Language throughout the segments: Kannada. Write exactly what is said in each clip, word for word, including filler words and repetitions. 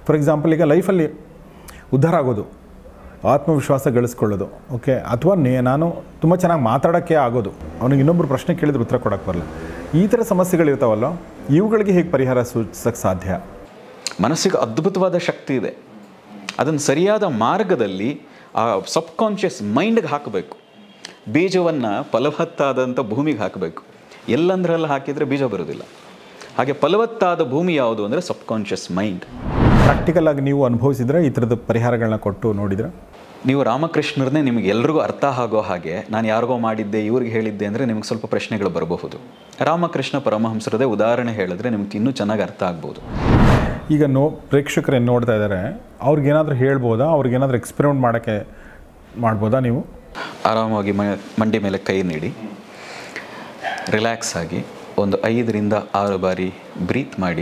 ಫಾರ್ ಎಕ್ಸಾಂಪಲ್ ಈಗ ಲೈಫಲ್ಲಿ ಉದ್ಧಾರ ಆಗೋದು, ಆತ್ಮವಿಶ್ವಾಸ ಗಳಿಸ್ಕೊಳ್ಳೋದು, ಓಕೆ, ಅಥವಾ ನೇ ನಾನು ತುಂಬ ಚೆನ್ನಾಗಿ ಮಾತಾಡೋಕ್ಕೆ ಆಗೋದು, ಅವನಿಗೆ ಇನ್ನೊಬ್ಬರು ಪ್ರಶ್ನೆ ಕೇಳಿದ್ರೆ ಉತ್ತರ ಕೊಡೋಕ್ಕೆ ಬರಲ್ಲ, ಈ ಥರ ಸಮಸ್ಯೆಗಳಿರ್ತಾವಲ್ಲ, ಇವುಗಳಿಗೆ ಹೇಗೆ ಪರಿಹಾರ ಸೂಚಿಸೋಕ್ಕೆ ಸಾಧ್ಯ? ಮನಸ್ಸಿಗೆ ಅದ್ಭುತವಾದ ಶಕ್ತಿ ಇದೆ. ಅದನ್ನು ಸರಿಯಾದ ಮಾರ್ಗದಲ್ಲಿ ಆ ಸಬ್ಕಾನ್ಷಿಯಸ್ ಮೈಂಡ್ಗೆ ಹಾಕಬೇಕು. ಬೀಜವನ್ನು ಫಲವತ್ತಾದಂಥ ಭೂಮಿಗೆ ಹಾಕಬೇಕು. ಎಲ್ಲಂದ್ರೆಲ್ಲ ಹಾಕಿದರೆ ಬೀಜ ಬರೋದಿಲ್ಲ. ಹಾಗೆ ಫಲವತ್ತಾದ ಭೂಮಿ ಯಾವುದು ಅಂದರೆ ಸಬ್ಕಾನ್ಷಿಯಸ್ ಮೈಂಡ್. ಪ್ರಾಕ್ಟಿಕಲ್ ಆಗಿ ನೀವು ಅನುಭವಿಸಿದ್ರೆ ಈ ಥರದ ಪರಿಹಾರಗಳನ್ನ ಕೊಟ್ಟು ನೋಡಿದ್ರೆ? ನೀವು ರಾಮಕೃಷ್ಣರನ್ನೇ ನಿಮಗೆ ಎಲ್ರಿಗೂ ಅರ್ಥ ಆಗೋ ಹಾಗೆ ನಾನು ಯಾರಿಗೋ ಮಾಡಿದ್ದೆ, ಇವ್ರಿಗೆ ಹೇಳಿದ್ದೆ ಅಂದರೆ ನಿಮಗೆ ಸ್ವಲ್ಪ ಪ್ರಶ್ನೆಗಳು ಬರಬಹುದು. ರಾಮಕೃಷ್ಣ ಪರಮಹಂಸರದೇ ಉದಾಹರಣೆ ಹೇಳಿದ್ರೆ ನಿಮ್ಗೆ ಇನ್ನೂ ಚೆನ್ನಾಗಿ ಅರ್ಥ ಆಗ್ಬೋದು. ಈಗ ನೋ ಪ್ರೇಕ್ಷಕರು ಏನು ನೋಡ್ತಾ ಇದ್ದಾರೆ, ಅವ್ರಿಗೇನಾದರೂ ಹೇಳ್ಬೋದಾ, ಅವ್ರಿಗೇನಾದರೂ ಎಕ್ಸ್ಪೆರಿಮೆಂಟ್ ಮಾಡೋಕ್ಕೆ ಮಾಡ್ಬೋದಾ? ನೀವು ಆರಾಮಾಗಿ ಮ ಮಂಡಿ ಮೇಲೆ ಕೈ ನೀಡಿ ರಿಲ್ಯಾಕ್ಸ್ ಆಗಿ ಒಂದು ಐದರಿಂದ ಆರು ಬಾರಿ ಬ್ರೀತ್ ಮಾಡಿ.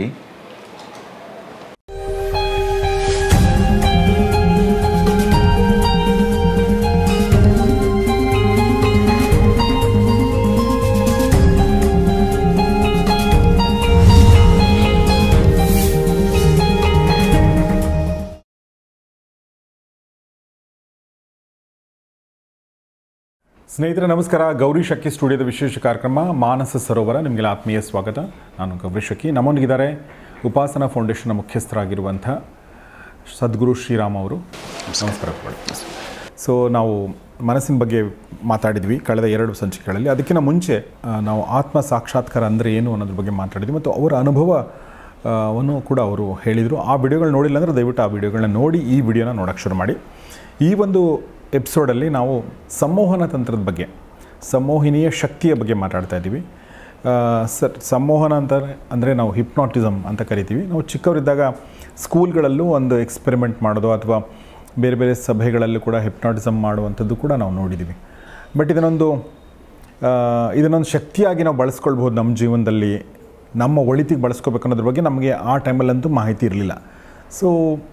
ಸ್ನೇಹಿತರೆ ನಮಸ್ಕಾರ. ಗೌರಿ ಶಕ್ಕಿ ಸ್ಟುಡಿಯೋದ ವಿಶೇಷ ಕಾರ್ಯಕ್ರಮ ಮಾನಸ ಸರೋವರ, ನಿಮಗೆಲ್ಲ ಆತ್ಮೀಯ ಸ್ವಾಗತ. ನಾನು ಗೌರಿ ಶಕ್ಕಿ. ನಮ್ಮೊಂದಿಗಿದ್ದಾರೆ ಉಪಾಸನಾ ಫೌಂಡೇಶನ್ನ ಮುಖ್ಯಸ್ಥರಾಗಿರುವಂಥ ಸದ್ಗುರು ಶ್ರೀರಾಮ್ ಅವರು. ನಮಸ್ಕಾರ. ಸೊ ನಾವು ಮನಸ್ಸಿನ ಬಗ್ಗೆ ಮಾತಾಡಿದ್ವಿ ಕಳೆದ ಎರಡು ಸಂಚಿಕೆಗಳಲ್ಲಿ. ಅದಕ್ಕಿಂತ ಮುಂಚೆ ನಾವು ಆತ್ಮ ಸಾಕ್ಷಾತ್ಕಾರ ಅಂದರೆ ಏನು ಅನ್ನೋದ್ರ ಬಗ್ಗೆ ಮಾತಾಡಿದ್ವಿ ಮತ್ತು ಅವರ ಅನುಭವವನ್ನು ಕೂಡ ಅವರು ಹೇಳಿದರು. ಆ ವಿಡಿಯೋಗಳು ನೋಡಿಲ್ಲ ಅಂದರೆ ದಯವಿಟ್ಟು ಆ ವಿಡಿಯೋಗಳನ್ನ ನೋಡಿ ಈ ವಿಡಿಯೋನ ನೋಡೋಕ್ಕೆ ಶುರು ಮಾಡಿ. ಈ ಒಂದು ಎಪಿಸೋಡಲ್ಲಿ ನಾವು ಸಂಮೋಹನ ತಂತ್ರದ ಬಗ್ಗೆ, ಸಂಮೋಹಿನಿಯ ಶಕ್ತಿಯ ಬಗ್ಗೆ ಮಾತಾಡ್ತಾ ಇದ್ದೀವಿ. ಸರ್, ಸಂಮೋಹನ ಅಂತ ಅಂದರೆ ನಾವು ಹಿಪ್ನಾಟಿಸಮ್ ಅಂತ ಕರಿತೀವಿ. ನಾವು ಚಿಕ್ಕವರಿದ್ದಾಗ ಸ್ಕೂಲ್ಗಳಲ್ಲೂ ಒಂದು ಎಕ್ಸ್ಪೆರಿಮೆಂಟ್ ಮಾಡೋದು ಅಥವಾ ಬೇರೆ ಬೇರೆ ಸಭೆಗಳಲ್ಲೂ ಕೂಡ ಹಿಪ್ನಾಟಿಸಮ್ ಮಾಡುವಂಥದ್ದು ಕೂಡ ನಾವು ನೋಡಿದ್ದೀವಿ. ಬಟ್ ಇದನ್ನೊಂದು ಇದನ್ನೊಂದು ಶಕ್ತಿಯಾಗಿ ನಾವು ಬಳಸ್ಕೊಳ್ಬೋದು ನಮ್ಮ ಜೀವನದಲ್ಲಿ, ನಮ್ಮ ಒಳಿತಿಗೆ ಬಳಸ್ಕೋಬೇಕು ಅನ್ನೋದ್ರ ಬಗ್ಗೆ ನಮಗೆ ಆ ಟೈಮಲ್ಲಂತೂ ಮಾಹಿತಿ ಇರಲಿಲ್ಲ. ಸೊ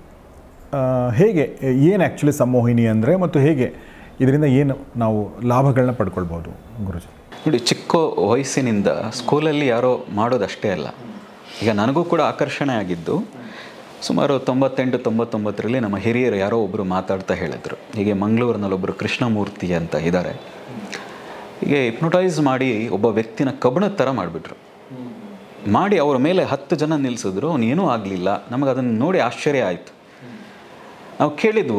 ಹೇಗೆ, ಏನು ಆ್ಯಕ್ಚುಲಿ ಸಂಮೋಹಿನಿ ಅಂದರೆ ಮತ್ತು ಹೇಗೆ ಇದರಿಂದ ಏನು ನಾವು ಲಾಭಗಳನ್ನ ಪಡ್ಕೊಳ್ಬೋದು ಗುರುಜಿ? ನೋಡಿ, ಚಿಕ್ಕ ವಯಸ್ಸಿನಿಂದ ಸ್ಕೂಲಲ್ಲಿ ಯಾರೋ ಮಾಡೋದಷ್ಟೇ ಅಲ್ಲ. ಈಗ ನನಗೂ ಕೂಡ ಆಕರ್ಷಣೆ ಆಗಿದ್ದು ಸುಮಾರು ತೊಂಬತ್ತೆಂಟು ತೊಂಬತ್ತೊಂಬತ್ತರಲ್ಲಿ ನಮ್ಮ ಹಿರಿಯರು ಯಾರೋ ಒಬ್ಬರು ಮಾತಾಡ್ತಾ ಹೇಳಿದರು. ಹೀಗೆ ಮಂಗಳೂರಿನಲ್ಲೊಬ್ಬರು ಕೃಷ್ಣಮೂರ್ತಿ ಅಂತ ಇದ್ದಾರೆ, ಹೀಗೆ ಹಿಪ್ನೋಟೈಸ್ ಮಾಡಿ ಒಬ್ಬ ವ್ಯಕ್ತಿನ ಕಬ್ಬಣದ ಥರ ಮಾಡಿಬಿಟ್ರು. ಮಾಡಿ ಅವರ ಮೇಲೆ ಹತ್ತು ಜನ ನಿಲ್ಲಿಸಿದ್ರು, ಅವನು ಏನೂ ಆಗಲಿಲ್ಲ. ನಮಗೆ ಅದನ್ನು ನೋಡಿ ಆಶ್ಚರ್ಯ ಆಯಿತು. ನಾವು ಕೇಳಿದ್ವು,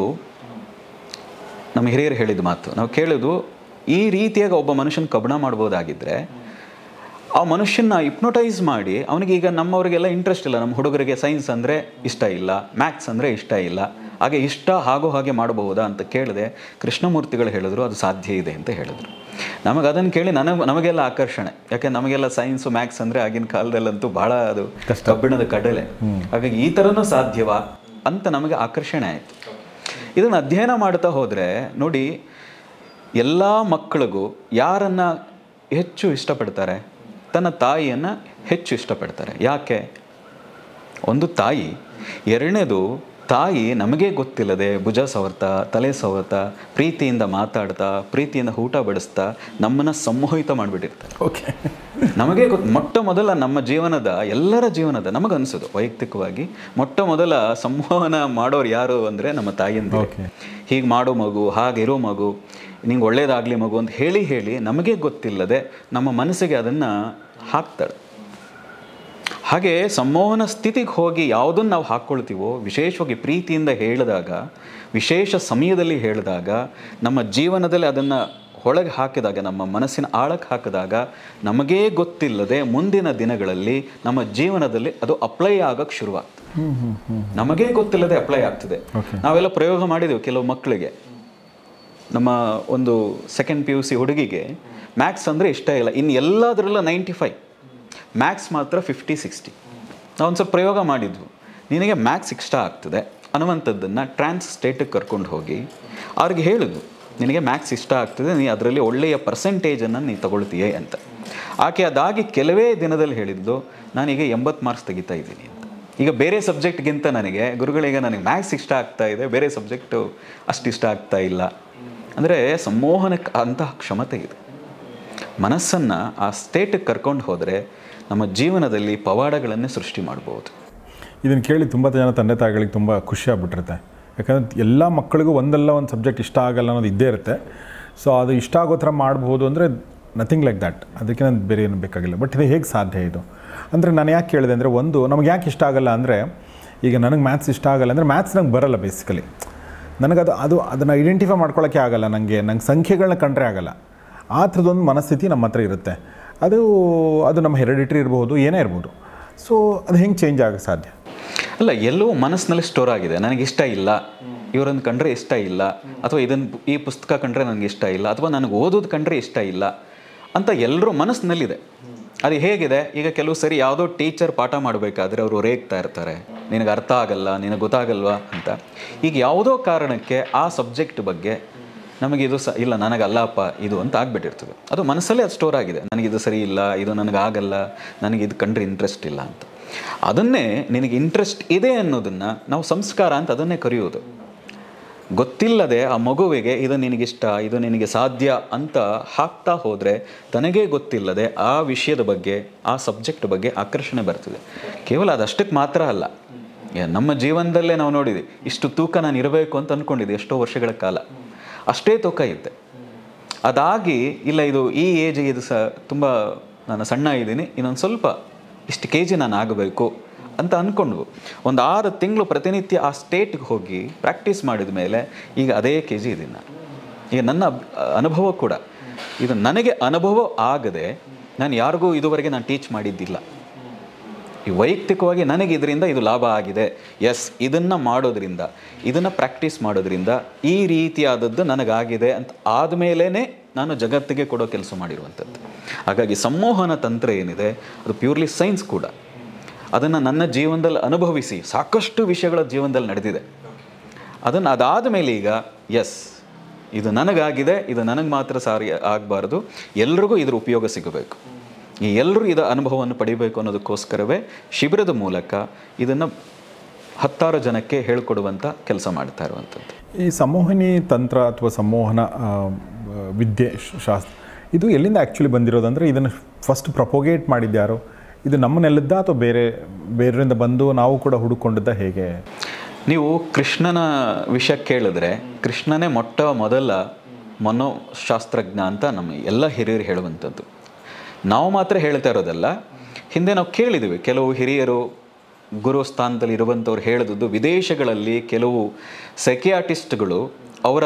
ನಮ್ಮ ಹಿರಿಯರು ಹೇಳಿದ ಮಾತು ನಾವು ಕೇಳಿದ್ವು, ಈ ರೀತಿಯಾಗಿ ಒಬ್ಬ ಮನುಷ್ಯನ ಕಬ್ಬಣ ಮಾಡ್ಬೋದಾಗಿದ್ದರೆ ಆ ಮನುಷ್ಯನ ಹಿಪ್ನೋಟೈಸ್ ಮಾಡಿ ಅವನಿಗೆ, ಈಗ ನಮ್ಮವರಿಗೆಲ್ಲ ಇಂಟ್ರೆಸ್ಟ್ ಇಲ್ಲ, ನಮ್ಮ ಹುಡುಗರಿಗೆ ಸೈನ್ಸ್ ಅಂದರೆ ಇಷ್ಟ ಇಲ್ಲ, ಮ್ಯಾಥ್ಸ್ ಅಂದರೆ ಇಷ್ಟ ಇಲ್ಲ, ಹಾಗೆ ಇಷ್ಟ ಆಗೋ ಹಾಗೆ ಮಾಡಬಹುದಾ ಅಂತ ಕೇಳಿದೆ. ಕೃಷ್ಣಮೂರ್ತಿಗಳು ಹೇಳಿದ್ರು ಅದು ಸಾಧ್ಯ ಇದೆ ಅಂತ ಹೇಳಿದ್ರು. ನಮಗೆ ಅದನ್ನು ಕೇಳಿ ನನಗೆ ನಮಗೆಲ್ಲ ಆಕರ್ಷಣೆ. ಯಾಕೆ ನಮಗೆಲ್ಲ ಸೈನ್ಸು ಮ್ಯಾಥ್ಸ್ ಅಂದರೆ ಆಗಿನ ಕಾಲದಲ್ಲಂತೂ ಭಾಳ ಅದು ಕಬ್ಬಿಣದ ಕಡಲೆ. ಹಾಗಾಗಿ ಈ ಥರನೂ ಸಾಧ್ಯವಾ ಅಂತ ನಮಗೆ ಆಕರ್ಷಣೆ ಆಯಿತು. ಇದನ್ನು ಅಧ್ಯಯನ ಮಾಡ್ತಾ ಹೋದರೆ ನೋಡಿ, ಎಲ್ಲ ಮಕ್ಕಳಿಗೂ ಯಾರನ್ನು ಹೆಚ್ಚು ಇಷ್ಟಪಡ್ತಾರೆ? ತನ್ನ ತಾಯಿಯನ್ನು ಹೆಚ್ಚು ಇಷ್ಟಪಡ್ತಾರೆ. ಯಾಕೆ? ಒಂದು ತಾಯಿ. ಎರಡನೇದು, ತಾಯಿ ನಮಗೆ ಗೊತ್ತಿಲ್ಲದೆ ಭುಜ ಸವರ್ತಾ, ತಲೆ ಸವರ್ತಾ, ಪ್ರೀತಿಯಿಂದ ಮಾತಾಡ್ತಾ, ಪ್ರೀತಿಯಿಂದ ಊಟ ಬಡಿಸ್ತಾ ನಮ್ಮನ್ನು ಸಂಮೋಹಿತ ಮಾಡಿಬಿಟ್ಟಿರ್ತಾರೆ. ಓಕೆ, ನಮಗೆ ಗೊತ್ತು. ಮೊಟ್ಟ ಮೊದಲ ನಮ್ಮ ಜೀವನದ, ಎಲ್ಲರ ಜೀವನದ ನಮಗನ್ಸೋದು ವೈಯಕ್ತಿಕವಾಗಿ ಮೊಟ್ಟ ಮೊದಲ ಸಂಮೋಹನ ಮಾಡೋರು ಯಾರು ಅಂದರೆ ನಮ್ಮ ತಾಯಿಯಿಂದ. ಹೀಗೆ ಮಾಡೋ ಮಗು, ಹಾಗಿರೋ ಮಗು, ನಿಂಗೆ ಒಳ್ಳೇದಾಗಲಿ ಮಗು ಅಂತ ಹೇಳಿ ಹೇಳಿ ನಮಗೆ ಗೊತ್ತಿಲ್ಲದೆ ನಮ್ಮ ಮನಸ್ಸಿಗೆ ಅದನ್ನು ಹಾಕ್ತಾಳೆ. ಹಾಗೆ ಸಂಮೋಹನ ಸ್ಥಿತಿಗೆ ಹೋಗಿ ಯಾವುದನ್ನು ನಾವು ಹಾಕ್ಕೊಳ್ತೀವೋ, ವಿಶೇಷವಾಗಿ ಪ್ರೀತಿಯಿಂದ ಹೇಳಿದಾಗ, ವಿಶೇಷ ಸಮಯದಲ್ಲಿ ಹೇಳಿದಾಗ, ನಮ್ಮ ಜೀವನದಲ್ಲಿ ಅದನ್ನು ಒಳಗೆ ಹಾಕಿದಾಗ, ನಮ್ಮ ಮನಸ್ಸಿನ ಆಳಕ್ಕೆ ಹಾಕಿದಾಗ, ನಮಗೇ ಗೊತ್ತಿಲ್ಲದೆ ಮುಂದಿನ ದಿನಗಳಲ್ಲಿ ನಮ್ಮ ಜೀವನದಲ್ಲಿ ಅದು ಅಪ್ಲೈ ಆಗೋಕ್ಕೆ ಶುರುವಾಗ್ತದೆ. ನಮಗೇ ಗೊತ್ತಿಲ್ಲದೆ ಅಪ್ಲೈ ಆಗ್ತದೆ. ನಾವೆಲ್ಲ ಪ್ರಯೋಗ ಮಾಡಿದೆವು ಕೆಲವು ಮಕ್ಕಳಿಗೆ. ನಮ್ಮ ಒಂದು ಸೆಕೆಂಡ್ ಪಿ ಯು ಸಿ ಹುಡುಗಿಗೆ ಮ್ಯಾಥ್ಸ್ ಅಂದರೆ ಇಷ್ಟ ಇಲ್ಲ, ಇನ್ನು ಎಲ್ಲದರಲ್ಲ ನೈಂಟಿ ಫೈವ್, ಮ್ಯಾಥ್ಸ್ ಮಾತ್ರ ಫಿಫ್ಟಿ ಸಿಕ್ಸ್ಟಿ. ನಾವು ಒಂದು ಸ್ವಲ್ಪ ಪ್ರಯೋಗ ಮಾಡಿದ್ವು. ನಿನಗೆ ಮ್ಯಾಥ್ಸ್ ಇಷ್ಟ ಆಗ್ತದೆ ಅನ್ನುವಂಥದ್ದನ್ನು ಟ್ರಾನ್ಸ್ ಸ್ಟೇಟಿಗೆ ಕರ್ಕೊಂಡು ಹೋಗಿ ಅವ್ರಿಗೆ ಹೇಳಿದ್ವು, ನಿನಗೆ ಮ್ಯಾಥ್ಸ್ ಇಷ್ಟ ಆಗ್ತದೆ, ನೀ ಅದರಲ್ಲಿ ಒಳ್ಳೆಯ ಪರ್ಸೆಂಟೇಜನ್ನು ನೀನು ತಗೊಳ್ತೀಯೇ ಅಂತ. ಆಕೆ ಅದಾಗಿ ಕೆಲವೇ ದಿನದಲ್ಲಿ ಹೇಳಿದ್ದು, ನಾನೀಗ ಎಂಬತ್ತು ಮಾರ್ಕ್ಸ್ ತೆಗಿತಾ ಇದ್ದೀನಿ ಅಂತ. ಈಗ ಬೇರೆ ಸಬ್ಜೆಕ್ಟ್ಗಿಂತ ನನಗೆ, ಗುರುಗಳಿಗೆ ನನಗೆ ಮ್ಯಾಥ್ಸ್ ಇಷ್ಟ ಆಗ್ತಾ ಇದೆ, ಬೇರೆ ಸಬ್ಜೆಕ್ಟು ಅಷ್ಟು ಇಷ್ಟ ಆಗ್ತಾ ಇಲ್ಲ. ಅಂದರೆ ಸಂಮೋಹನಕ್ಕೆ ಅಂತಹ ಕ್ಷಮತೆ ಇದೆ. ಮನಸ್ಸನ್ನು ಆ ಸ್ಟೇಟಿಗೆ ಕರ್ಕೊಂಡು ಹೋದರೆ ನಮ್ಮ ಜೀವನದಲ್ಲಿ ಪವಾಡಗಳನ್ನೇ ಸೃಷ್ಟಿ ಮಾಡ್ಬೋದು. ಇದನ್ನು ಕೇಳಿ ತುಂಬ ಜನ ತಂದೆ ತಾಯಿಗಳಿಗೆ ತುಂಬ ಖುಷಿ ಆಗ್ಬಿಟ್ಟಿರುತ್ತೆ. ಯಾಕಂದರೆ ಎಲ್ಲ ಮಕ್ಕಳಿಗೂ ಒಂದಲ್ಲ ಒಂದು ಸಬ್ಜೆಕ್ಟ್ ಇಷ್ಟ ಆಗಲ್ಲ ಅನ್ನೋದು ಇದ್ದೇ ಇರುತ್ತೆ. ಸೊ ಅದು ಇಷ್ಟ ಆಗೋ ಥರ ಮಾಡ್ಬೋದು ಅಂದರೆ ನಥಿಂಗ್ ಲೈಕ್ ದ್ಯಾಟ್, ಅದಕ್ಕೆ ನಾನು ಬೇರೆ ಏನು ಬೇಕಾಗಿಲ್ಲ. ಬಟ್ ಇದು ಹೇಗೆ ಸಾಧ್ಯ ಇದು ಅಂದರೆ ನಾನು ಯಾಕೆ ಕೇಳಿದೆ ಅಂದರೆ, ಒಂದು ನಮಗೆ ಯಾಕೆ ಇಷ್ಟ ಆಗಲ್ಲ ಅಂದರೆ, ಈಗ ನನಗೆ ಮ್ಯಾಥ್ಸ್ ಇಷ್ಟ ಆಗಲ್ಲ ಅಂದರೆ ಮ್ಯಾಥ್ಸ್ ನಂಗೆ ಬರಲ್ಲ ಬೇಸಿಕಲಿ. ನನಗದು ಅದು ಅದನ್ನು ಐಡೆಂಟಿಫೈ ಮಾಡ್ಕೊಳ್ಳೋಕ್ಕೆ ಆಗಲ್ಲ, ನನಗೆ ನಂಗೆ ಸಂಖ್ಯೆಗಳನ್ನ ಕಂಡ್ರೆ ಆಗಲ್ಲ. ಆ ಥರದೊಂದು ಮನಸ್ಥಿತಿ ನಮ್ಮ ಹತ್ರ ಇರುತ್ತೆ. ಅದು ಅದು ನಮ್ಮ ಹೆರಿಡಿಟ್ರಿ ಇರ್ಬೋದು, ಏನೇ ಇರ್ಬೋದು. ಸೊ ಅದು ಹೆಂಗೆ ಚೇಂಜ್ ಆಗೋಕ್ಕೆ ಸಾಧ್ಯ? ಅಲ್ಲ, ಎಲ್ಲವೂ ಮನಸ್ಸಿನಲ್ಲಿ ಸ್ಟೋರ್ ಆಗಿದೆ. ನನಗೆ ಇಷ್ಟ ಇಲ್ಲ, ಇವರನ್ನು ಕಂಡ್ರೆ ಇಷ್ಟ ಇಲ್ಲ, ಅಥವಾ ಇದನ್ನು ಈ ಪುಸ್ತಕ ಕಂಡ್ರೆ ನನಗೆ ಇಷ್ಟ ಇಲ್ಲ, ಅಥವಾ ನನಗೆ ಓದೋದು ಕಂಡ್ರೆ ಇಷ್ಟ ಇಲ್ಲ ಅಂತ ಎಲ್ಲರೂ ಮನಸ್ಸಿನಲ್ಲಿದೆ. ಅದು ಹೇಗಿದೆ, ಈಗ ಕೆಲವು ಸರಿ ಯಾವುದೋ ಟೀಚರ್ ಪಾಠ ಮಾಡಬೇಕಾದ್ರೆ ಅವರು ರೇಗ್ತಾ ಇರ್ತಾರೆ, ನಿನಗೆ ಅರ್ಥ ಆಗಲ್ಲ, ನಿನಗೆ ಗೊತ್ತಾಗಲ್ವಾ ಅಂತ. ಈಗ ಯಾವುದೋ ಕಾರಣಕ್ಕೆ ಆ ಸಬ್ಜೆಕ್ಟ್ ಬಗ್ಗೆ ನಮಗಿದು ಸ ಇಲ್ಲ ನನಗಲ್ಲಪ್ಪ ಇದು ಅಂತ ಆಗಿಬಿಟ್ಟಿರ್ತದೆ. ಅದು ಮನಸ್ಸಲ್ಲೇ ಅದು ಸ್ಟೋರ್ ಆಗಿದೆ, ನನಗಿದು ಸರಿ ಇಲ್ಲ, ಇದು ನನಗಾಗಲ್ಲ, ನನಗೆ ಇದು ಕಂಡ್ರೆ ಇಂಟ್ರೆಸ್ಟ್ ಇಲ್ಲ ಅಂತ. ಅದನ್ನೇ ನಿನಗೆ ಇಂಟ್ರೆಸ್ಟ್ ಇದೆ ಅನ್ನೋದನ್ನು ನಾವು ಸಂಸ್ಕಾರ ಅಂತ ಅದನ್ನೇ ಕರೆಯೋದು. ಗೊತ್ತಿಲ್ಲದೆ ಆ ಮಗುವಿಗೆ ಇದು ನಿನಗಿಷ್ಟ, ಇದು ನಿನಗೆ ಸಾಧ್ಯ ಅಂತ ಹಾಕ್ತಾ ಹೋದರೆ ತನಗೇ ಗೊತ್ತಿಲ್ಲದೆ ಆ ವಿಷಯದ ಬಗ್ಗೆ, ಆ ಸಬ್ಜೆಕ್ಟ್ ಬಗ್ಗೆ ಆಕರ್ಷಣೆ ಬರ್ತದೆ. ಕೇವಲ ಅದಷ್ಟಕ್ಕೆ ಮಾತ್ರ ಅಲ್ಲ, ನಮ್ಮ ಜೀವನದಲ್ಲೇ ನಾವು ನೋಡಿದ್ವಿ, ಇಷ್ಟು ತೂಕ ನಾನು ಇರಬೇಕು ಅಂತ ಅಂದ್ಕೊಂಡಿದ್ದೆ ಎಷ್ಟೋ ವರ್ಷಗಳ ಕಾಲ, ಅಷ್ಟೇ ತೂಕ ಇದ್ದೆ. ಅದಾಗಿ ಇಲ್ಲ ಇದು ಈ ಏಜಿಗೆ ಇದು ಸ ತುಂಬ ನಾನು ಸಣ್ಣ ಇದ್ದೀನಿ, ಇನ್ನೊಂದು ಸ್ವಲ್ಪ ಇಷ್ಟು ಕೆ ಜಿ ನಾನು ಆಗಬೇಕು ಅಂತ ಅಂದ್ಕೊಂಡ್ವು. ಒಂದು ಆರು ತಿಂಗಳು ಪ್ರತಿನಿತ್ಯ ಆ ಸ್ಟೇಟ್ಗೆ ಹೋಗಿ ಪ್ರಾಕ್ಟೀಸ್ ಮಾಡಿದ ಮೇಲೆ ಈಗ ಅದೇ ಕೆ ಜಿ ಇದ್ದೀನಿ ನಾನು. ಈಗ ನನ್ನ ಅನುಭವ ಕೂಡ ಇದು ನನಗೆ ಅನುಭವ ಆಗದೆ ನಾನು ಯಾರಿಗೂ ಇದುವರೆಗೆ ನಾನು ಟೀಚ್ ಮಾಡಿದ್ದಿಲ್ಲ. ಈ ವೈಯಕ್ತಿಕವಾಗಿ ನನಗೆ ಇದರಿಂದ ಇದು ಲಾಭ ಆಗಿದೆ. ಎಸ್, ಇದನ್ನು ಮಾಡೋದ್ರಿಂದ, ಇದನ್ನು ಪ್ರಾಕ್ಟೀಸ್ ಮಾಡೋದ್ರಿಂದ ಈ ರೀತಿಯಾದದ್ದು ನನಗಾಗಿದೆ ಅಂತ ಆದಮೇಲೇ ನಾನು ಜಗತ್ತಿಗೆ ಕೊಡೋ ಕೆಲಸ ಮಾಡಿರುವಂಥದ್ದು. ಹಾಗಾಗಿ ಸಂಮೋಹನ ತಂತ್ರ ಏನಿದೆ ಅದು ಪ್ಯೂರ್ಲಿ ಸೈನ್ಸ್ ಕೂಡ. ಅದನ್ನು ನನ್ನ ಜೀವನದಲ್ಲಿ ಅನುಭವಿಸಿ ಸಾಕಷ್ಟು ವಿಷಯಗಳ ಜೀವನದಲ್ಲಿ ನಡೆದಿದೆ. ಅದನ್ನು ಅದಾದ ಮೇಲೆ ಈಗ ಎಸ್, ಇದು ನನಗಾಗಿದೆ, ಇದು ನನಗೆ ಮಾತ್ರ ಸಾರಿ ಆಗಬಾರ್ದು, ಎಲ್ರಿಗೂ ಇದ್ರ ಉಪಯೋಗ ಸಿಗಬೇಕು, ಈ ಎಲ್ಲರೂ ಇದರ ಅನುಭವವನ್ನು ಪಡಿಬೇಕು ಅನ್ನೋದಕ್ಕೋಸ್ಕರವೇ ಶಿಬಿರದ ಮೂಲಕ ಇದನ್ನು ಹತ್ತಾರು ಜನಕ್ಕೆ ಹೇಳಿಕೊಡುವಂಥ ಕೆಲಸ ಮಾಡ್ತಾ ಇರುವಂಥದ್ದು. ಈ ಸಂಮೋಹಿನಿ ತಂತ್ರ ಅಥವಾ ಸಂಮೋಹನ ವಿದ್ಯೆ ಶಾಸ್ತ್ರ ಇದು ಎಲ್ಲಿಂದ ಆ್ಯಕ್ಚುಲಿ ಬಂದಿರೋದಂದರೆ, ಇದನ್ನು ಫಸ್ಟ್ ಪ್ರಪೋಗೇಟ್ ಮಾಡಿದ್ಯಾರು? ಇದು ನಮ್ಮನ್ನೆಲ್ಲದ್ದ ಅಥವಾ ಬೇರೆ ಬೇರೆಯಿಂದ ಬಂದು ನಾವು ಕೂಡ ಹುಡುಕೊಂಡಿದ್ದ, ಹೇಗೆ? ನೀವು ಕೃಷ್ಣನ ವಿಷಯ ಕೇಳಿದ್ರೆ, ಕೃಷ್ಣನೇ ಮೊಟ್ಟ ಮೊದಲ ಮನೋಶಾಸ್ತ್ರಜ್ಞ ಅಂತ ನಮ್ಮ ಎಲ್ಲ ಹಿರಿಯರು ಹೇಳುವಂಥದ್ದು. ನಾವು ಮಾತ್ರ ಹೇಳ್ತಾ ಇರೋದಲ್ಲ, ಹಿಂದೆ ನಾವು ಕೇಳಿದ್ದೀವಿ ಕೆಲವು ಹಿರಿಯರು ಗುರು ಸ್ಥಾನದಲ್ಲಿ ಇರುವಂಥವ್ರು ಹೇಳಿದ್ದು, ವಿದೇಶಗಳಲ್ಲಿ ಕೆಲವು ಸೈಕಿಯಾಟಿಸ್ಟ್ಗಳು ಅವರ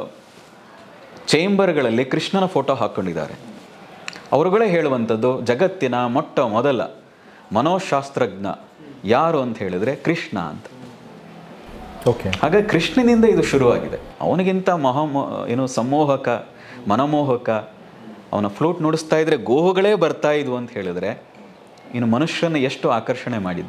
ಚೇಂಬರ್ಗಳಲ್ಲಿ ಕೃಷ್ಣನ ಫೋಟೋ ಹಾಕ್ಕೊಂಡಿದ್ದಾರೆ. ಅವರುಗಳೇ ಹೇಳುವಂಥದ್ದು, ಜಗತ್ತಿನ ಮೊಟ್ಟ ಮೊದಲ ಮನೋಶಾಸ್ತ್ರಜ್ಞ ಯಾರು ಅಂತ ಹೇಳಿದ್ರೆ ಕೃಷ್ಣ ಅಂತ. ಓಕೆ, ಹಾಗಾಗಿ ಕೃಷ್ಣನಿಂದ ಇದು ಶುರುವಾಗಿದೆ. ಅವನಿಗಿಂತ ಮಹಾ ಏನು ಸಂಮೋಹಕ, ಮನಮೋಹಕ, ಅವನ ಫ್ಲೂಟ್ ನುಡಿಸ್ತಾ ಇದ್ರೆ ಗೋವುಗಳೇ ಬರ್ತಾ ಇದ್ವು ಅಂತ ಹೇಳಿದ್ರೆ ಇನ್ನು ಮನುಷ್ಯನ ಎಷ್ಟು ಆಕರ್ಷಣೆ ಮಾಡಿದ್ದ.